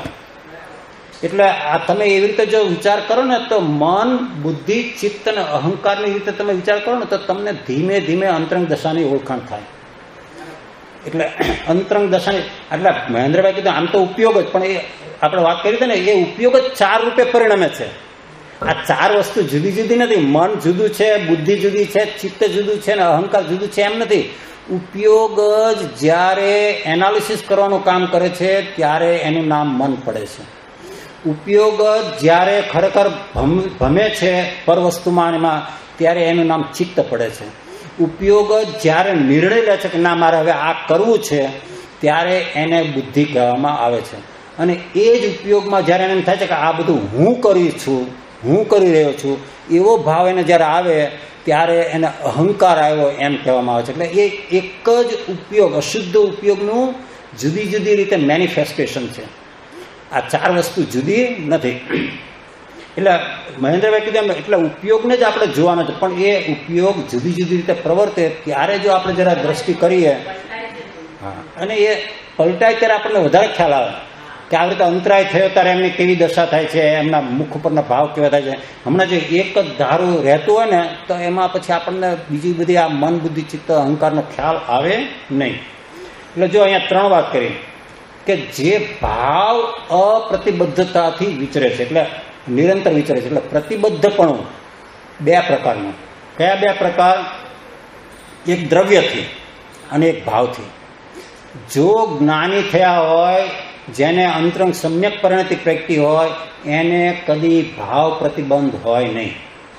એટલે આ તમે એવી રીતે જો વિચાર કરો ને તો મન, બુદ્ધિ, ચિત્ત અને અહંકારની રીતે તમે વિચાર કરો ને તો તમને ધીમે ધીમે અંતરંગ દશાની ઓળખાણ થાય. એટલે અંતરંગ દશાની એટલે મહેન્દ્રભાઈ કીધું આમ તો ઉપયોગ જ, પણ એ આપણે વાત કરી હતી ને એ ઉપયોગ જ ચાર રૂપે પરિણમે છે. આ ચાર વસ્તુ જુદી જુદી નથી. મન જુદું છે, બુદ્ધિ જુદી છે, ચિત્ત જુદું છે ને અહંકાર જુદું છે એમ નથી. ઉપયોગ જ જ્યારે એનાલિસિસ કરવાનું કામ કરે છે ત્યારે એનું નામ મન પડે છે. ઉપયોગ જ્યારે ખરેખર ભમે છે પર વસ્તુમાં એમાં ત્યારે એનું નામ ચિત્ત પડે છે. ઉપયોગ જ્યારે નિર્ણય લે છે કે ના મારે હવે આ કરવું છે ત્યારે એને બુદ્ધિ કહેવામાં આવે છે. અને એ જ ઉપયોગમાં જ્યારે એને એમ થાય છે કે આ બધું હું કરી છું, હું કરી રહ્યો છું, એવો ભાવ એને જ્યારે આવે ત્યારે એને અહંકાર આવ્યો એમ કહેવામાં આવે છે. એટલે એ એક જ ઉપયોગ, અશુદ્ધ ઉપયોગનું જુદી જુદી રીતે મેનિફેસ્ટેશન છે. આ ચાર વસ્તુ જુદી નથી. એટલે મહેન્દ્રભાઈ કીધું એમ એટલે ઉપયોગને જ આપણે જોવાનો છે, પણ એ ઉપયોગ જુદી જુદી રીતે પ્રવર્તે ત્યારે જો આપણે જરા દ્રષ્ટિ કરીએ, હા, અને એ પલટાય ત્યારે આપણને વધારે ખ્યાલ આવે કે આવી રીતે અંતરાય થયો ત્યારે એમની કેવી દશા થાય છે, એમના મુખ ઉપરના ભાવ કેવા થાય છે. હમણાં જો એક જ ધારું રહેતું હોય ને તો એમાં પછી આપણને બીજી બધી આ મન, બુદ્ધિ, ચિત્ત, અહંકારનો ખ્યાલ આવે નહીં. એટલે જો અહીંયા ત્રણ વાત કરી કે જે ભાવ અપ્રતિબદ્ધતાથી વિચરે છે, એટલે નિરંતર વિચરે છે. એટલે પ્રતિબદ્ધપણું બે પ્રકારનું. કયા બે પ્રકાર? એક દ્રવ્યથી અને એક ભાવથી. જો જ્ઞાની થયા હોય, જેને અંતરંગ સમ્યક પરિણતિ પ્રેક્ટી હોય, એને કદી ભાવ પ્રતિબંધ હોય નહીં.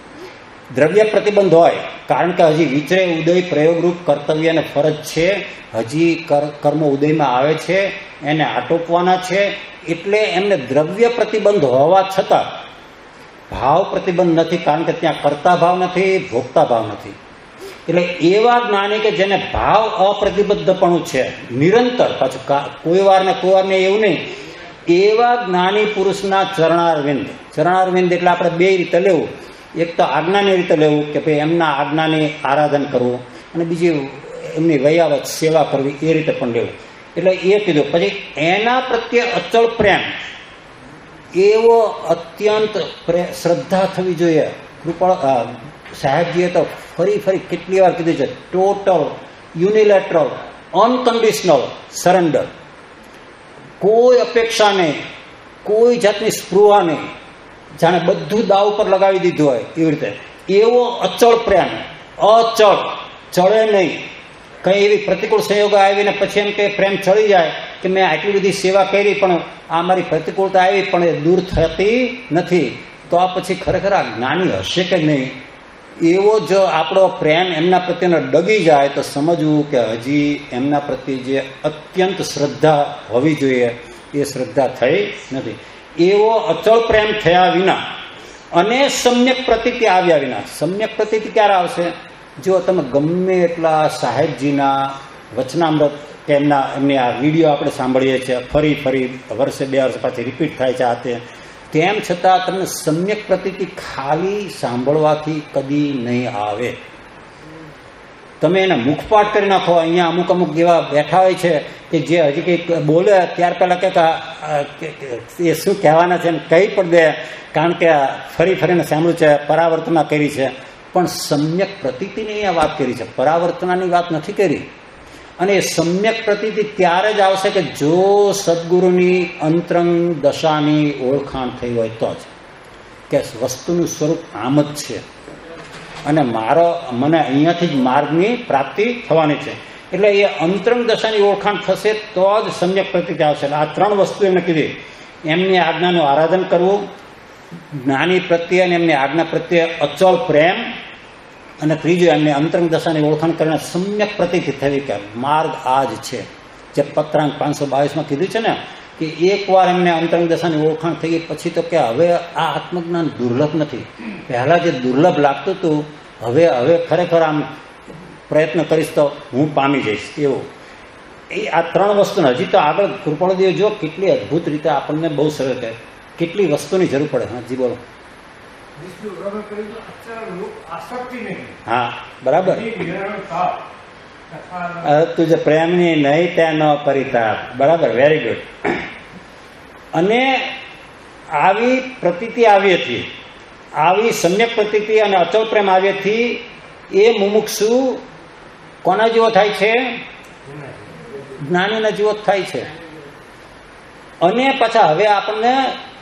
દ્રવ્ય પ્રતિબંધ હોય કારણ કે હજી વિચરે ઉદય પ્રયોગરૂપ કર્તવ્ય અને ફરજ છે, હજી કર્મ ઉદયમાં આવે છે, એને આટોપવાના છે, એટલે એમને દ્રવ્ય પ્રતિબંધ હોવા છતાં ભાવ પ્રતિબંધ નથી, કારણ કે ત્યાં કરતા ભાવ નથી, ભોગતા ભાવ નથી. એટલે એવા જ્ઞાની કે જેને ભાવ અપ્રતિબદ્ધપણું છે નિરંતર, પાછું કોઈ વાર ને કોઈ વાર ને એવું નહીં, એવા જ્ઞાની પુરુષના ચરણારવિંદ. ચરણારવિંદ એટલે આપણે બે રીતે લેવું. એક તો આજ્ઞાની રીતે લેવું કે ભાઈ એમના આજ્ઞાની આરાધન કરવું, અને બીજી એમની વયાવત સેવા કરવી, એ રીતે પણ લેવું. એટલે એ કીધું. પછી એના પ્રત્યે અચળ પ્રેમ, એવો અત્યંત શ્રદ્ધા થવી જોઈએ. કૃપા સાહેબજીએ તો ફરી ફરી કેટલી વાર કીધું છે, ટોટલ યુનિલેટરલ અનકન્ડિશનલ સરેન્ડર. કોઈ અપેક્ષા નહીં, કોઈ જાતની સ્પૃહા નહીં, જાણે બધું દાવ પર લગાવી દીધું હોય એવી રીતે. એવો અચળ પ્રેમ, અચળ, ચડે નહીં. કંઈ એવી પ્રતિકૂળ સંયોગો આવીને પછી એમ કે પ્રેમ ચડી જાય કે મેં આટલી બધી સેવા કરી પણ આ મારી પ્રતિકૂળતા આવી પણ એ દૂર થતી નથી, તો આ પછી ખરેખર આ જ્ઞાની હશે કે નહીં. એવો જો આપણો પ્રેમ એમના પ્રત્યેનો ડગી જાય તો સમજવું કે હજી એમના પ્રત્યે જે અત્યંત શ્રદ્ધા હોવી જોઈએ એ શ્રદ્ધા થઈ નથી. એવો અચળ પ્રેમ થયા વિના અને સમ્યક પ્રતીતિ આવ્યા વિના. સમ્યક પ્રતીતિ ક્યારે આવશે? જો તમે ગમે એટલા સાહેબજીના વચનામૃત કે એમના એમની આ વિડીયો આપણે સાંભળીએ છીએ, ફરી ફરી વર્ષે બે વર્ષ પાછી રિપીટ થાય છે આ તે, તેમ છતાં તમને સમ્યક પ્રતીતિ ખાલી સાંભળવાથી કદી નહીં આવે. તમે એને મુખપાઠ કરી નાખો. અહીંયા અમુક અમુક જેવા બેઠા હોય છે કે જે હજી કંઈક બોલે ત્યાર પહેલાં કંઈક એ શું કહેવાના છે એમ કહી પણ દે, કારણ કે ફરી ફરીને સાંભળ્યું છે, પરાવર્તના કરી છે. પણ સમ્યક પ્રતીતિની અહીંયા વાત કરી છે, પરાવર્તનાની વાત નથી કરી. અને એ સમ્યક પ્રતીતિ ત્યારે જ આવશે કે જો સદગુરુની અંતરંગ દશાની ઓળખાણ થઈ હોય તો જ, કે વસ્તુનું સ્વરૂપ આમ જ છે અને મારો મને અહીંયાથી જ માર્ગની પ્રાપ્તિ થવાની છે. એટલે એ અંતરંગ દશાની ઓળખાણ થશે તો જ સમ્યક પ્રતીતિ આવશે. આ ત્રણ વસ્તુ એમને કીધી. એમની આજ્ઞાનું આરાધન કરવું, જ્ઞાની પ્રત્યે અને એમની આજ્ઞા પ્રત્યે અચળ પ્રેમ, અને ત્રીજું એમને અંતરંગ દશાની ઓળખાણ કરીને સમ્યક પ્રતીતિ થવી કે માર્ગ આ જ છે. જે પત્રાંક પાંચસો બાવીસમાં કીધું છે ને કે એકવાર એમને અંતરંગ દશાની ઓળખાણ થઈ ગઈ પછી તો કે હવે આ આત્મજ્ઞાન દુર્લભ નથી. પહેલાં જે દુર્લભ લાગતું હતું હવે હવે ખરેખર આમ પ્રયત્ન કરીશ તો હું પામી જઈશ એવું. એ આ ત્રણ વસ્તુને હજી તો આગળ કૃપાળુદેવ જો કેટલી અદ્ભુત રીતે આપણને બહુ સરળ કહે કેટલી વસ્તુની જરૂર પડે. હા જી બોલો. હા બરાબર. તું જે પ્રેમની નહીં ત્યાં ન પરિતાપ. બરાબર, વેરી ગુડ. અને આવી પ્રતીતિ આવી હતી, આવી સમ્યક પ્રતીતિ અને અચળ પ્રેમ આવી હતી એ મુમુક્ષુ કોના જેવો થાય છે? જ્ઞાનીના જેવો થાય છે. અને પાછા હવે આપણને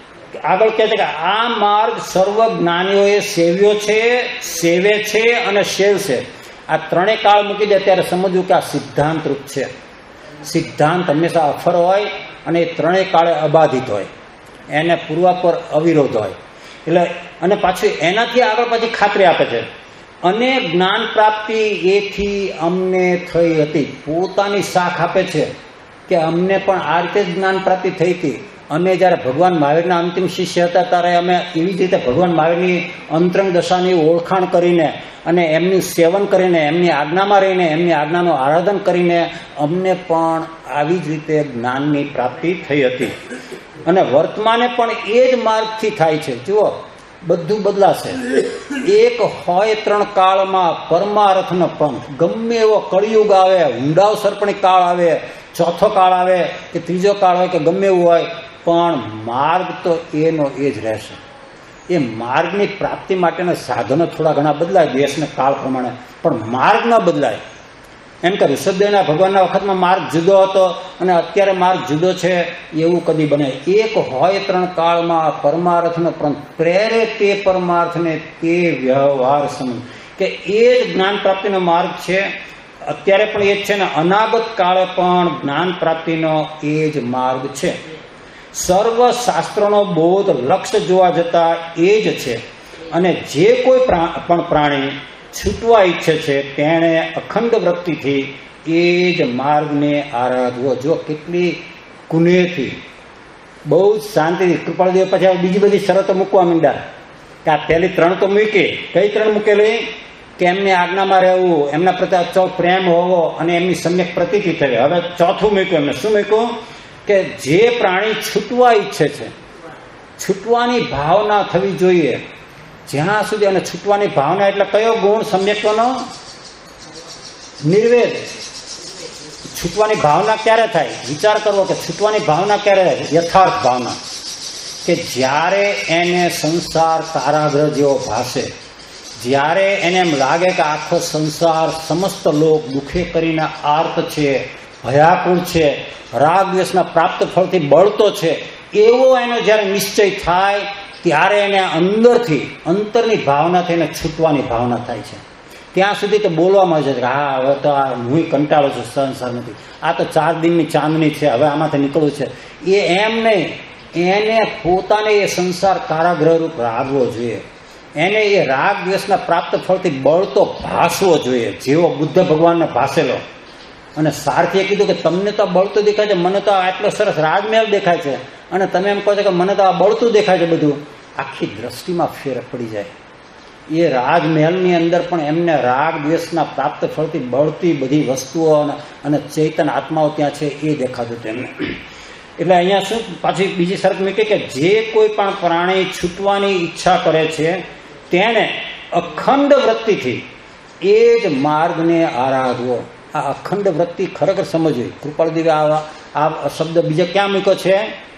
આગળ કહે છે કે આ માર્ગ સર્વ જ્ઞાનીઓએ સેવ્યો છે, સેવે છે અને સેવશે. આ ત્રણેય કાળ મૂકી દે ત્યારે સમજવું કે આ સિદ્ધાંત રૂપ છે. સિદ્ધાંત હંમેશા અફર હોય અને એ ત્રણેય કાળે અબાધિત હોય, એને પૂર્વાપર અવિરોધ હોય. એટલે અને પાછું એનાથી આગળ પછી ખાતરી આપે છે. અને જ્ઞાન પ્રાપ્તિ એથી અમને થઈ હતી. પોતાની શાખ આપે છે કે અમને પણ આ રીતે જ જ્ઞાન પ્રાપ્તિ થઈ હતી. અમે જ્યારે ભગવાન મહાવીરના અંતિમ શિષ્ય હતા ત્યારે અમે એવી જ રીતે ભગવાન મહાવીરની અંતરંગ દશાની ઓળખાણ કરીને અને એમનું સેવન કરીને એમની આજ્ઞામાં રહીને એમની આજ્ઞાનું આરાધન કરીને અમને પણ આવી જ રીતે જ્ઞાનની પ્રાપ્તિ થઈ હતી. અને વર્તમાને પણ એ જ માર્ગથી થાય છે. જુઓ, બધું બદલાશે. એક હોય ત્રણ કાળમાં પરમાર્થનો પંથ. ગમે એવો કળિયુગ આવે, ઊંડાવ સરપણી કાળ આવે, ચોથો કાળ આવે કે ત્રીજો કાળ હોય કે ગમે એવું હોય, પણ માર્ગ તો એનો એ જ રહેશે. એ માર્ગની પ્રાપ્તિ માટેના સાધનો થોડા ઘણા બદલાય દેશને કાળ પ્રમાણે, પણ માર્ગ ન બદલાય. એમ કે ઋષભદેવના ભગવાનના વખતમાં માર્ગ જુદો હતો અને અત્યારે માર્ગ જુદો છે એવું કદી બને. એક હોય ત્રણ કાળમાં પરમાર્થનો પંથ પ્રેરે તે પરમાર્થને તે વ્યવહાર સમજ કે એ જ જ્ઞાન પ્રાપ્તિનો માર્ગ છે. અત્યારે પણ એ જ છે ને અનાગત કાળે પણ જ્ઞાન પ્રાપ્તિનો એ જ માર્ગ છે. સર્વ શાસ્ત્રોનો બોધ લક્ષ્ય જોવા જતા એ જ છે. અને જે કોઈ પણ પ્રાણી છૂટવા ઈચ્છે છે તેણે અખંડ વૃત્તિથી એ જ માર્ગને આરાધવો. જો કેટલી કુનેહથી, બહુ જ શાંતિથી. કૃપાળદેવ પછી બીજી બધી શરતો મૂકવા માંડ્યા કે આ પહેલી ત્રણ તો મૂકી. કઈ ત્રણ મૂકેલી? કે એમની આજ્ઞામાં રહેવું, એમના પ્રત્યે અચળ પ્રેમ હોવો અને એમની સમ્યક પ્રતીતિ થવી. હવે ચોથું મૂક્યું એમને. શું મૂક્યું? કે જે પ્રાણી છૂટવા ઈચ્છે છે, છૂટવાની ભાવના થવી જોઈએ જ્યાં સુધી. અને છૂટવાની ભાવના એટલે કયો ગુણ? સમ્યકનો નિર્વેદ. છૂટવાની ભાવના ક્યારે થાય? વિચાર કરવો કે છૂટવાની ભાવના ક્યારે થાય? યથાર્થ ભાવના. કે જ્યારે એને સંસાર કારાગૃહ જેવો ભાસે, જ્યારે એને એમ લાગે કે આખો સંસાર સમસ્ત લોક દુઃખે કરીને આર્ત છે, ભયાકુળ છે, રાગ દ્વેષના પ્રાપ્ત ફળથી બળતો છે, એવો એનો જ્યારે નિશ્ચય થાય ત્યારે એને અંદરથી અંતરની ભાવના થઈને છૂટવાની ભાવના થાય છે. ત્યાં સુધી તો બોલવામાં છે કે હા હવે તો આ હું કંટાળો છું, સંસાર નથી, આ તો ચાર દિનની ચાંદની છે, હવે આમાંથી નીકળવું છે. એ એમ નહીં, એને પોતાને એ સંસાર કારાગૃહ રૂપ રાગવો જોઈએ. એને એ રાગ દ્વેષના પ્રાપ્ત ફળથી બળતો ભાસવો જોઈએ, જેવો બુદ્ધ ભગવાનને ભાસેલો. અને સારથીએ કીધું કે તમને તો આ બળતું દેખાય છે, મને તો આટલો સરસ રાજમહેલ દેખાય છે, અને તમે એમ કહો છો કે મને તો આ બળતું દેખાય છે બધું. આખી દ્રષ્ટિમાં ફેર પડી જાય. એ રાજમહેલની અંદર પણ એમને રાગ દ્વેષના પ્રાપ્ત ફળથી બળતી બધી વસ્તુઓ અને ચૈતન આત્માઓ ત્યાં છે એ દેખાતું હતું એમને. એટલે અહીંયા શું પાછી બીજી શરત મૂકી કે જે કોઈ પણ પ્રાણી છૂટવાની ઈચ્છા કરે છે તેને અખંડ વૃત્તિથી એ જ માર્ગને આરાધવો. આ અખંડ વૃત્તિ ખરેખર સમજવી. કૃપાળદેવે આ આ શબ્દ બીજો ક્યાં મૂક્યો છે?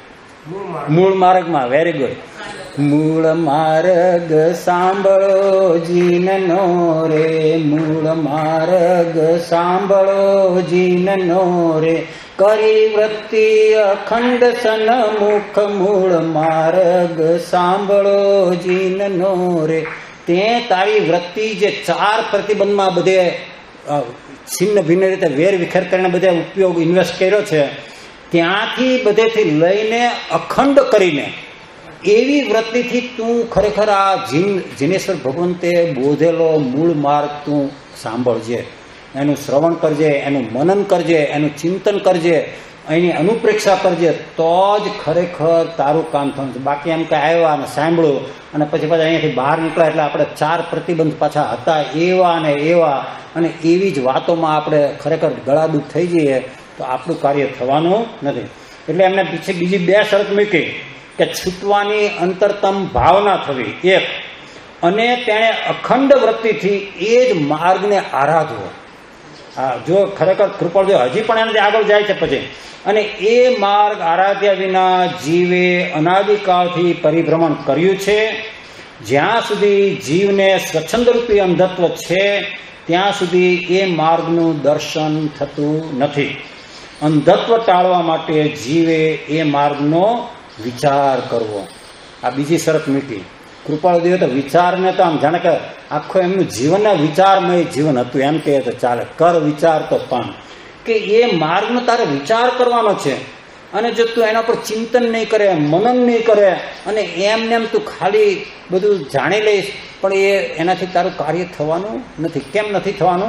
મૂળ માર્ગમાં. Very good. મૂળ માર્ગ સાંભળો જીનનો રે, મૂળ માર્ગ સાંભળો જીનનો રે, કરી વૃત્તિ અખંડ સન્મુખ, મૂળ માર્ગ સાંભળો જીનનો રે. તે તારી વૃત્તિ જે ચાર પ્રતિબંધમાં બધે છિન્ન ભિન્ન રીતે વેર વિખેર કરીને બધે ઉપયોગ ઇન્વેસ્ટ કર્યો છે, ત્યાંથી બધેથી લઈને અખંડ કરીને એવી વૃત્તિથી તું ખરેખર આ જીન જીનેશ્વર ભગવંતે બોધેલો મૂળ માર્ગ તું સાંભળજે, એનું શ્રવણ કરજે, એનું મનન કરજે, એનું ચિંતન કરજે, એની અનુપ્રેક્ષા કરજે, તો જ ખરેખર તારું કામ થવાનું છે. બાકી એમ કે આવ્યા અને સાંભળ્યું અને પછી પાછા અહીંયાથી બહાર નીકળ્યા એટલે આપણે ચાર પ્રતિબંધ પાછા હતા એવા ને એવા અને એવી જ વાતોમાં આપણે ખરેખર ગળાડૂબ થઈ જઈએ તો આપણું કાર્ય થવાનું નથી. એટલે એમને પીછે બીજી બે શરત મૂકી કે છૂટવાની અંતરતમ ભાવના થવી એક, અને તેણે અખંડ વૃત્તિથી એ જ માર્ગને આરાધવો. હા, જો ખરેખર કૃપાળ જો હજી પણ એનાથી આગળ જાય છે પછી, અને એ માર્ગ આરાધ્યા વિના જીવે અનાદિકાળથી પરિભ્રમણ કર્યું છે. જ્યાં સુધી જીવને સ્વચ્છંદરૂપી અંધત્વ છે ત્યાં સુધી એ માર્ગનું દર્શન થતું નથી. અંધત્વ ટાળવા માટે જીવે એ માર્ગનો વિચાર કરવો. આ બીજી શરત મૂકી. કૃપાળુ દેવે તો વિચારને તો આમ જાણે કે આખું એમનું જીવનના વિચારમય જીવન હતું એમ કહે તો ચાલે. કર વિચાર તો પણ કે એ માર્ગનો તારે વિચાર કરવાનો છે, અને જો તું એના પર ચિંતન નહીં કરે, મનન નહીં કરે અને એમને એમ તું ખાલી બધું જાણી લઈશ પણ એ એનાથી તારું કાર્ય થવાનું નથી. કેમ નથી થવાનું?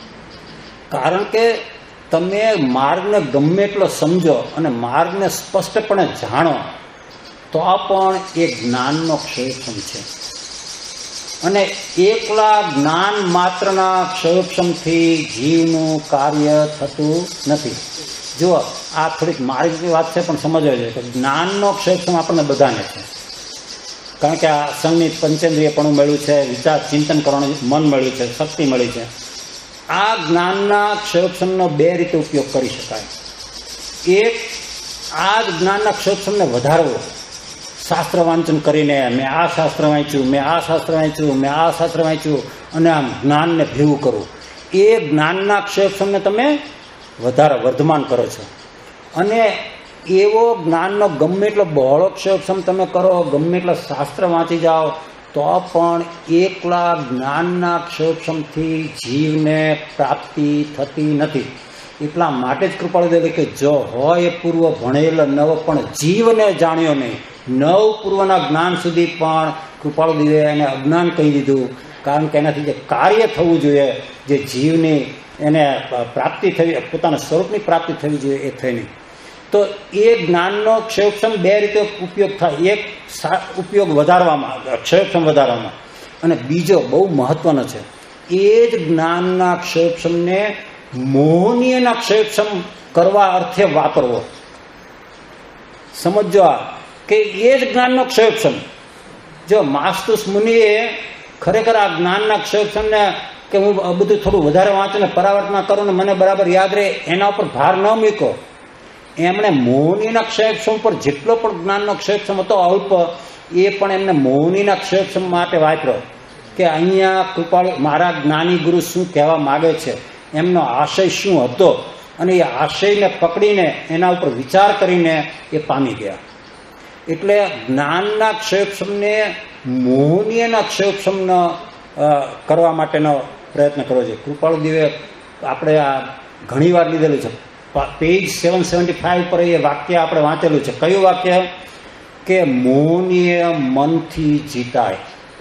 કારણ કે તમે માર્ગને ગમે એટલો સમજો અને માર્ગને સ્પષ્ટપણે જાણો તો પણ એ જ્ઞાનનો ક્ષયોક્ષમ છે, અને એકલા જ્ઞાન માત્રના ક્ષયોક્ષમથી જીવનું કાર્ય થતું નથી. જુઓ, આ થોડીક માર્ગની વાત છે પણ સમજવા જોઈએ કે જ્ઞાનનો ક્ષયોક્ષમ આપણને બધાને છે, કારણ કે આ સંગની પંચેન્દ્રિયપણું મળ્યું છે, વિચાર ચિંતન કરવાનું મન મળ્યું છે, શક્તિ મળી છે. આ જ્ઞાનના ક્ષયોક્ષમનો બે રીતે ઉપયોગ કરી શકાય. એક, આ જ જ્ઞાનના ક્ષયોક્ષમને વધારવો, શાસ્ત્ર વાંચન કરીને મેં આ શાસ્ત્ર વાંચ્યું, મેં આ શાસ્ત્ર વાંચ્યું, મેં આ શાસ્ત્ર વાંચ્યું અને આમ જ્ઞાનને ભેગું કરવું. એ જ્ઞાનના ક્ષયોક્ષમને તમે વધારે વર્ધમાન કરો છો. અને એવો જ્ઞાનનો ગમે એટલો બહોળો ક્ષયોક્ષમ તમે કરો, ગમે એટલા શાસ્ત્ર વાંચી જાઓ તો પણ એકલા જ્ઞાનના ક્ષયોક્ષમથી જીવને પ્રાપ્તિ થતી નથી. એટલા માટે જ કૃપાળુ દેવે કે જો હોય એ પૂર્વ ભણેલ નવ પણ જીવને જાણ્યો નહીં. નવ પૂર્વના જ્ઞાન સુધી પણ કૃપાળુ દેવે એને અજ્ઞાન કહી દીધું, કારણ કે એનાથી જે કાર્ય થવું જોઈએ, જે જીવની એને પ્રાપ્તિ થવી, પોતાના સ્વરૂપની પ્રાપ્તિ થવી જોઈએ, એ થઈ નહીં. તો એ જ્ઞાનનો ક્ષયોક્ષમ બે રીતે ઉપયોગ થાય. એક ઉપયોગ વધારવામાં, ક્ષયોક્ષમ વધારવામાં, અને બીજો બહુ મહત્વનો છે, એ જ જ્ઞાનના ક્ષયોક્ષમને મોહનીયના ક્ષયોક્ષમ કરવા અર્થે વાપરવો. સમજો આ કે એ જ જ્ઞાનનો ક્ષયોક્ષમ. જો માસ્તુસ મુનિએ ખરેખર આ જ્ઞાનના ક્ષયોક્ષમને કે હું બધું થોડું વધારે વાંચું ને પરાવર્તન કરું ને મને બરાબર યાદ રહે એના ઉપર ભાર ન મૂક્યો. એમણે મોહનીના ક્ષયોક્ષમ પર જેટલો પણ જ્ઞાનનો ક્ષયોક્ષમ હતો અલ્પ, એ પણ એમને મોહનીના ક્ષયોક્ષમ માટે વાપર્યો કે અહીંયા કૃપાળુ મારા જ્ઞાની ગુરુ શું કહેવા માગે છે, એમનો આશય શું હતો, અને એ આશયને પકડીને એના ઉપર વિચાર કરીને એ પામી ગયા. એટલે જ્ઞાનના ક્ષયોક્ષમને મોહનીયના ક્ષયોક્ષમનો કરવા માટેનો પ્રયત્ન કરવો જોઈએ. કૃપાળુ દેવે આપણે આ ઘણી વાર લીધેલું છે. પેજ સેવન સેવન્ટી ફાઈવ પર એ વાક્ય આપણે વાંચેલું છે. કયું વાક્ય? કે મોહનીય મનથી જીતાય.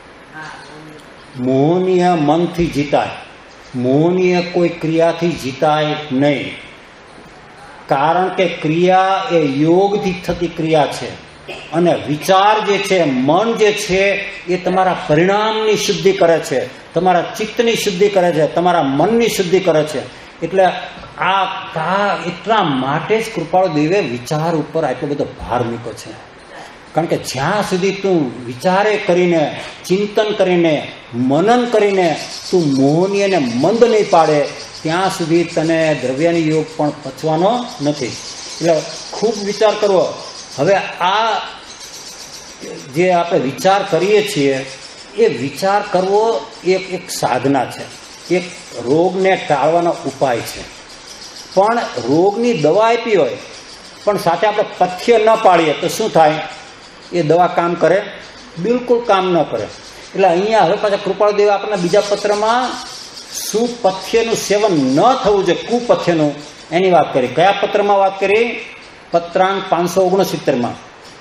મોહનીય મનથી જીતાય. મોહનીય કોઈ ક્રિયાથી જીતાય નહીં, કારણ કે ક્રિયા એ યોગથી થતી ક્રિયા છે, અને વિચાર જે છે, મન જે છે, એ તમારા પરિણામની શુદ્ધિ કરે છે, તમારા ચિત્તની શુદ્ધિ કરે છે, તમારા મનની શુદ્ધિ કરે છે. એટલે આ કા એટલા માટે જ કૃપાળુ દેવે વિચાર ઉપર આટલો બધો ભાર મૂક્યો છે. કારણ કે જ્યાં સુધી તું વિચારે કરીને, ચિંતન કરીને, મનન કરીને તું મોહની અને મંદ નહીં પાડે ત્યાં સુધી તને દ્રવ્યની યોગ પણ પચવાનો નથી. એટલે ખૂબ વિચાર કરવો. હવે આ જે આપણે વિચાર કરીએ છીએ એ વિચાર કરવો એક એક સાધના છે, એક રોગને ટાળવાનો ઉપાય છે. પણ રોગની દવા આપી હોય પણ સાથે આપણે પથ્ય ન પાડીએ તો શું થાય? એ દવા કામ કરે? બિલકુલ કામ ન કરે. એટલે અહીંયા હવે પાછા કૃપાળુ દેવે આપણને બીજા પત્રમાં સુપથ્યનું સેવન ન થવું જોઈએ, કુપથ્યનું, એની વાત કરી. કયા પત્રમાં વાત કરી? પત્રાંક પાંચસો ઓગણસિત્તેરમાં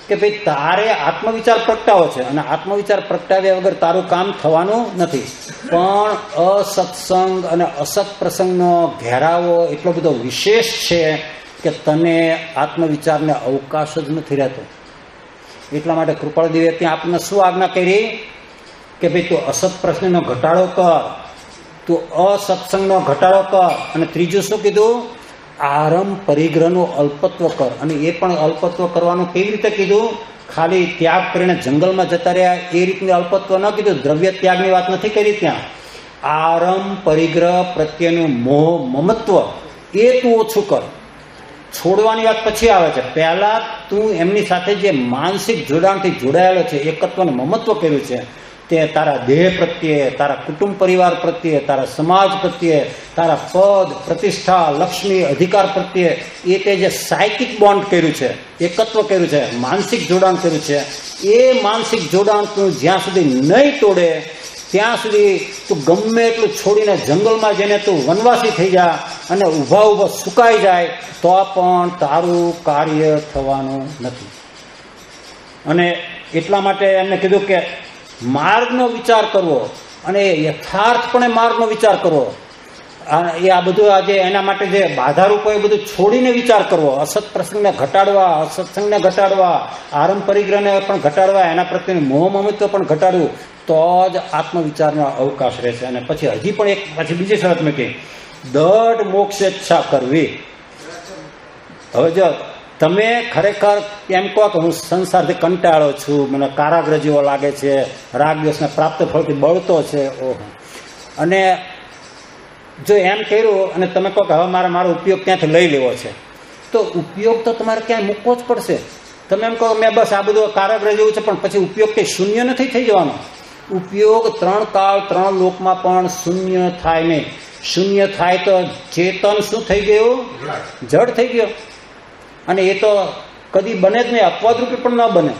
કે ભાઈ તારે આત્મવિચાર પ્રગટાવો છે અને આત્મવિચાર પ્રગટાવ્યા વગર તારું કામ થવાનું નથી. પણ અસત્સંગ અને અસત પ્રસંગનો ઘેરાવો એટલો બધો વિશેષ છે કે તને આત્મવિચારને અવકાશ જ નથી રહેતો. એટલા માટે કૃપાળદેવે ત્યાં આપણને શું આજ્ઞા કરી કે ભાઈ તું અસત પ્રશ્નનો ઘટાડો કર, તું અસત્સંગનો ઘટાડો કર, અને ત્રીજું શું કીધું? આરંભ પરિગ્રહનું અલ્પત્વ કર. અને એ પણ અલ્પત્વ કરવાનું કેવી રીતે કીધું? ખાલી ત્યાગ કરીને જંગલમાં જતા રહ્યા એ રીતનું અલ્પત્વ ન કીધું. દ્રવ્ય ત્યાગની વાત નથી કરી ત્યાં. આરંભ પરિગ્રહ પ્રત્યેનું મોહ મમત્વ એ તું ઓછું કર. છોડવાની વાત પછી આવે છે. પહેલા તું એમની સાથે જે માનસિક જોડાણથી જોડાયેલો છે, એકત્વનું મમત્વ કર્યું છે, તે તારા દેહ પ્રત્યે, તારા કુટુંબ પરિવાર પ્રત્યે, તારા સમાજ પ્રત્યે, તારા પદ પ્રતિષ્ઠા લક્ષ્મી અધિકાર પ્રત્યે, એ તે જે સાયકિક બોન્ડ કર્યું છે, એકત્વ કર્યું છે, માનસિક જોડાણ કર્યું છે, એ માનસિક જોડાણ તું જ્યાં સુધી નહીં તોડે ત્યાં સુધી તું ગમે એટલું છોડીને જંગલમાં જઈને તું વનવાસી થઈ જા અને ઊભા ઊભા સુકાઈ જાય તો પણ તારું કાર્ય થવાનું નથી. અને એટલા માટે એમને કીધું કે માર્ગનો વિચાર કરવો અને યથાર્થપણે માર્ગનો વિચાર કરવો, એ આ બધું આજે એના માટે જે બાધારૂપો એ બધું છોડીને વિચાર કરવો, અસત પ્રસંગને ઘટાડવા, અસત્સંગને ઘટાડવા, આરંભ પરિગ્રહને પણ ઘટાડવા, એના પ્રત્યેનું મોહ મમત્વ પણ ઘટાડવું, તો જ આત્મવિચારનો અવકાશ રહેશે. અને પછી હજી પણ એક પછી બીજી શરત મૂકી, દઢ મોક્ષેચ્છા કરવી. હવે જો તમે ખરેખર એમ કહો કે હું સંસારથી કંટાળો છું, મને કારાગ્રહ જેવો લાગે છે, રાગ દ્વેષને પ્રાપ્ત ફળથી બળતો છે, ઓહો, અને જો એમ કર્યું અને તમે કહો કે હવે મારે મારો ઉપયોગ ત્યાંથી લઈ લેવો છે, તો ઉપયોગ તો તમારે ક્યાંય મૂકવો જ પડશે. તમે એમ કહો મેં બસ આ બધું કારાગ્રહ જેવું છે, પણ પછી ઉપયોગ કંઈ શૂન્ય નથી થઈ જવાનો. ઉપયોગ ત્રણ કાળ ત્રણ લોકમાં પણ શૂન્ય થાય નહીં. શૂન્ય થાય તો ચેતન શું થઈ ગયું? જડ થઈ ગયો. અને એ તો કદી બને જ નહીં, અપવાદ રૂપે પણ ન બને.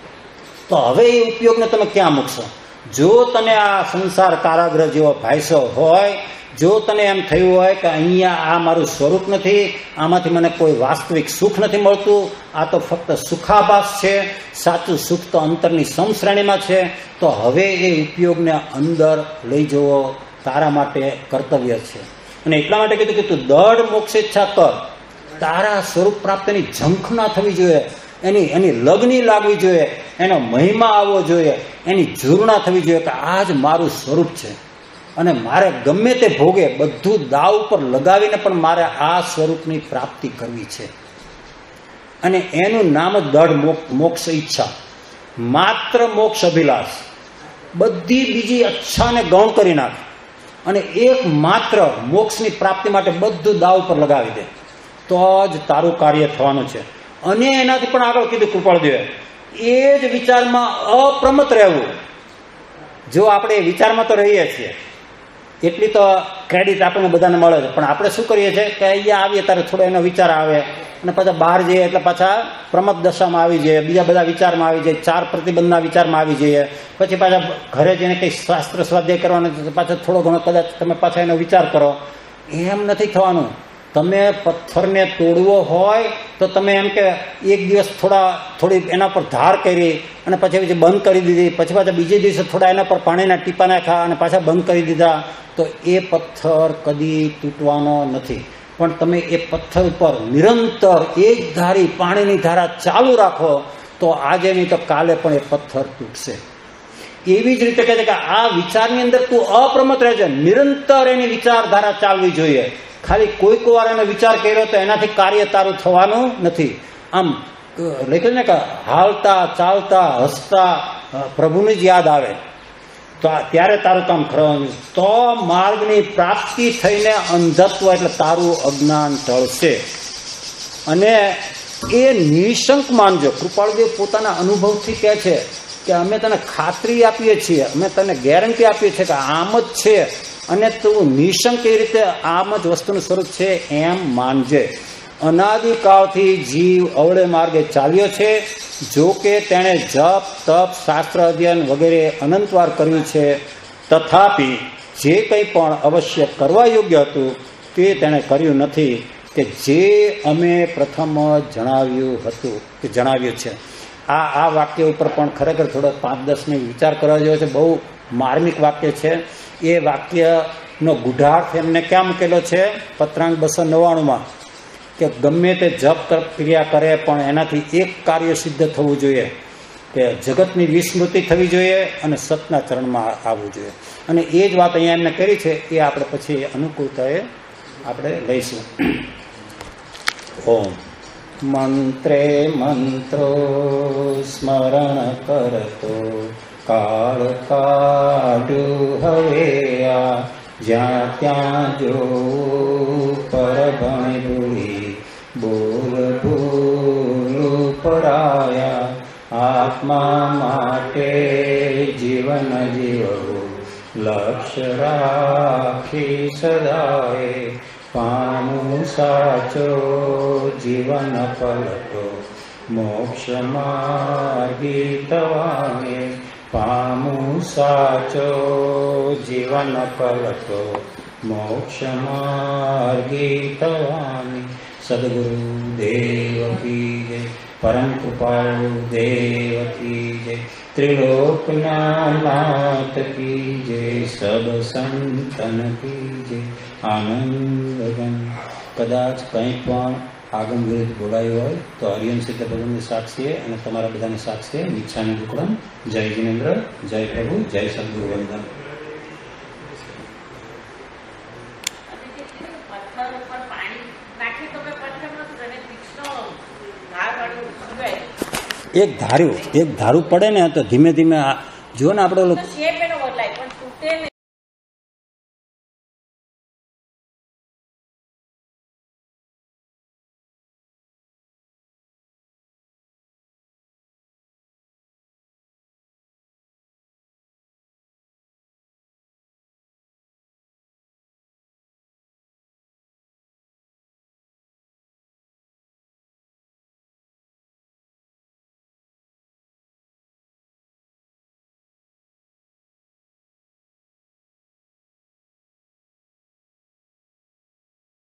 તો હવે એ ઉપયોગને તમે ક્યાં મૂકશો? જો તને આ સંસાર કારાગ્રહ જેવો ભાઈસો હોય, જો તને એમ થયું હોય કે અહીંયા આ મારું સ્વરૂપ નથી, આમાંથી મને કોઈ વાસ્તવિક સુખ નથી મળતું, આ તો ફક્ત સુખાભાસ છે, સાચું સુખ તો અંતરની સમશ્રેણીમાં છે, તો હવે એ ઉપયોગને અંદર લઈ જવો તારા માટે કર્તવ્ય છે. અને એટલા માટે કીધું કે તું દઢ મોક્ષેચ્છા કર. તારા સ્વરૂપ પ્રાપ્તિની ઝંખના થવી જોઈએ, એની એની લગ્ની લાગવી જોઈએ, એનો મહિમા આવવો જોઈએ, એની ઝૂરણા થવી જોઈએ કે આ જ મારું સ્વરૂપ છે અને મારે ગમે તે ભોગે બધું દાવ ઉપર લગાવીને પણ મારે આ સ્વરૂપની પ્રાપ્તિ કરવી છે. અને એનું નામ જ દઢ મોક્ષ ઈચ્છા. માત્ર મોક્ષ અભિલાષ, બધી બીજી ઈચ્છાને ગૌણ કરી નાખ અને એક માત્ર મોક્ષની પ્રાપ્તિ માટે બધું દાવ ઉપર લગાવી દે, તો જ તારું કાર્ય થવાનું છે. અને એનાથી પણ આગળ કીધું કૃપાળદેવે, એ જ વિચારમાં અપ્રમત રહેવું. જો આપણે વિચારમાં તો રહીએ છીએ, એટલી તો ક્રેડિટ આપણને બધાને મળે છે, પણ આપણે શું કરીએ છીએ કે અહીંયા આવીએ ત્યારે થોડો એનો વિચાર આવે અને પાછા બહાર જઈએ એટલે પાછા પ્રમત દશામાં આવી જઈએ, બીજા બધા વિચારમાં આવી જાય, ચાર પ્રતિબંધના વિચારમાં આવી જઈએ, પછી પાછા ઘરે જઈને કંઈ શાસ્ત્ર સ્વાધ્યાય કરવાનું પાછા થોડો ઘણો કદાચ તમે પાછા એનો વિચાર કરો. એમ નથી થવાનું. તમે પથ્થરને તોડવો હોય તો તમે એમ કે એક દિવસ થોડા થોડી એના પર ધાર કરી અને પછી પછી બંધ કરી દીધી, પછી પાછા બીજે દિવસે થોડા એના પર પાણીના ટીપા નાખ્યા અને પાછા બંધ કરી દીધા, તો એ પથ્થર કદી તૂટવાનો નથી. પણ તમે એ પથ્થર ઉપર નિરંતર એક ધારી પાણીની ધારા ચાલુ રાખો તો આજે નહીં તો કાલે પણ એ પથ્થર તૂટશે. એવી જ રીતે કહે છે કે આ વિચારની અંદર તું અપ્રમત રહેજે, નિરંતર એની વિચારધારા ચાલવી જોઈએ. ખાલી કોઈક વાર એનો વિચાર કર્યો તો એનાથી કાર્ય તારું થવાનું નથી. આમ લખ્યું ને કે હાલતા ચાલતા હસતા પ્રભુની જ યાદ આવે તો ત્યારે તારું કામ કરવાનું. તો માર્ગની પ્રાપ્તિ થઈને અંધત્વ એટલે તારું અજ્ઞાન ટળશે. અને એ નિશંક માનજો. કૃપાળદેવ પોતાના અનુભવથી કહે છે કે અમે તને ખાતરી આપીએ છીએ, અમે તને ગેરંટી આપીએ છીએ કે આમ જ છે, અને તું નિશંક એ રીતે આમ જ વસ્તુનું સ્વરૂપ છે એમ માનજે. અનાદિકાળથી જીવ અવળે માર્ગે ચાલ્યો છે, જો કે તેણે જપ તપ શાસ્ત્ર અધ્યયન વગેરે અનંતવાર કર્યું છે, તથાપિ જે કંઈ પણ અવશ્ય કરવા યોગ્ય હતું તે તેણે કર્યું નથી, કે જે અમે પ્રથમ જણાવ્યું હતું કે જણાવ્યું છે. આ આ વાક્ય ઉપર પણ ખરેખર થોડો પાંચ દસ મિનિટ વિચાર કરવા જેવો છે. બહુ માર્મિક વાક્ય છે. એ વાક્યનો ગુઢાર્થ એમને ક્યાં મૂકેલો છે? પત્રાંક બસો નવ્વાણુંમાં, કે ગમે તે જપ તપ ક્રિયા કરે પણ એનાથી એક કાર્ય સિદ્ધ થવું જોઈએ, કે જગતની વિસ્મૃતિ થવી જોઈએ અને સતના ચરણમાં આવવું જોઈએ. અને એ જ વાત અહીંયા એમને કરી છે. એ આપણે પછી અનુકૂળતાએ આપણે લઈશું. ઓમ મંત્રે મંત્રો સ્મરણ કરતો કાળ કાઢ્યું હવે આ, જ્યાં ત્યાં જો પરભણ ભૂલી બોલ ભૂલ પરાયા. આત્મા માટે જીવન જીવવું લક્ષ્ય રાખી સદાય, પામું સાચો જીવન પલટો મોક્ષ માર્ગી તવાને. પામું સાચો જીવન પલટો મોક્ષ માર્ગી તવાને. સદગુરુ દેવ કી જય, પરમ કૃપાળુ દેવ કી જય, ત્રિલોકના નાથ કી જય, સબ સંતન કી જય. આનંદગન. કદાચ કંઈ પણ આગમ વિરુદ્ધ બોલાયું હોય તો હરિયમ સિદ્ધ ભગવાનની સાક્ષીએ અને તમારા બધાની સાક્ષીએ નિચ્છાની દુકડમ. જય જિનેન્દ્ર, જય પ્રભુ, જય સદગુરુ વંદન. એક ધાર્યું એક ધારું પડે ને તો ધીમે ધીમે જો ને આપણે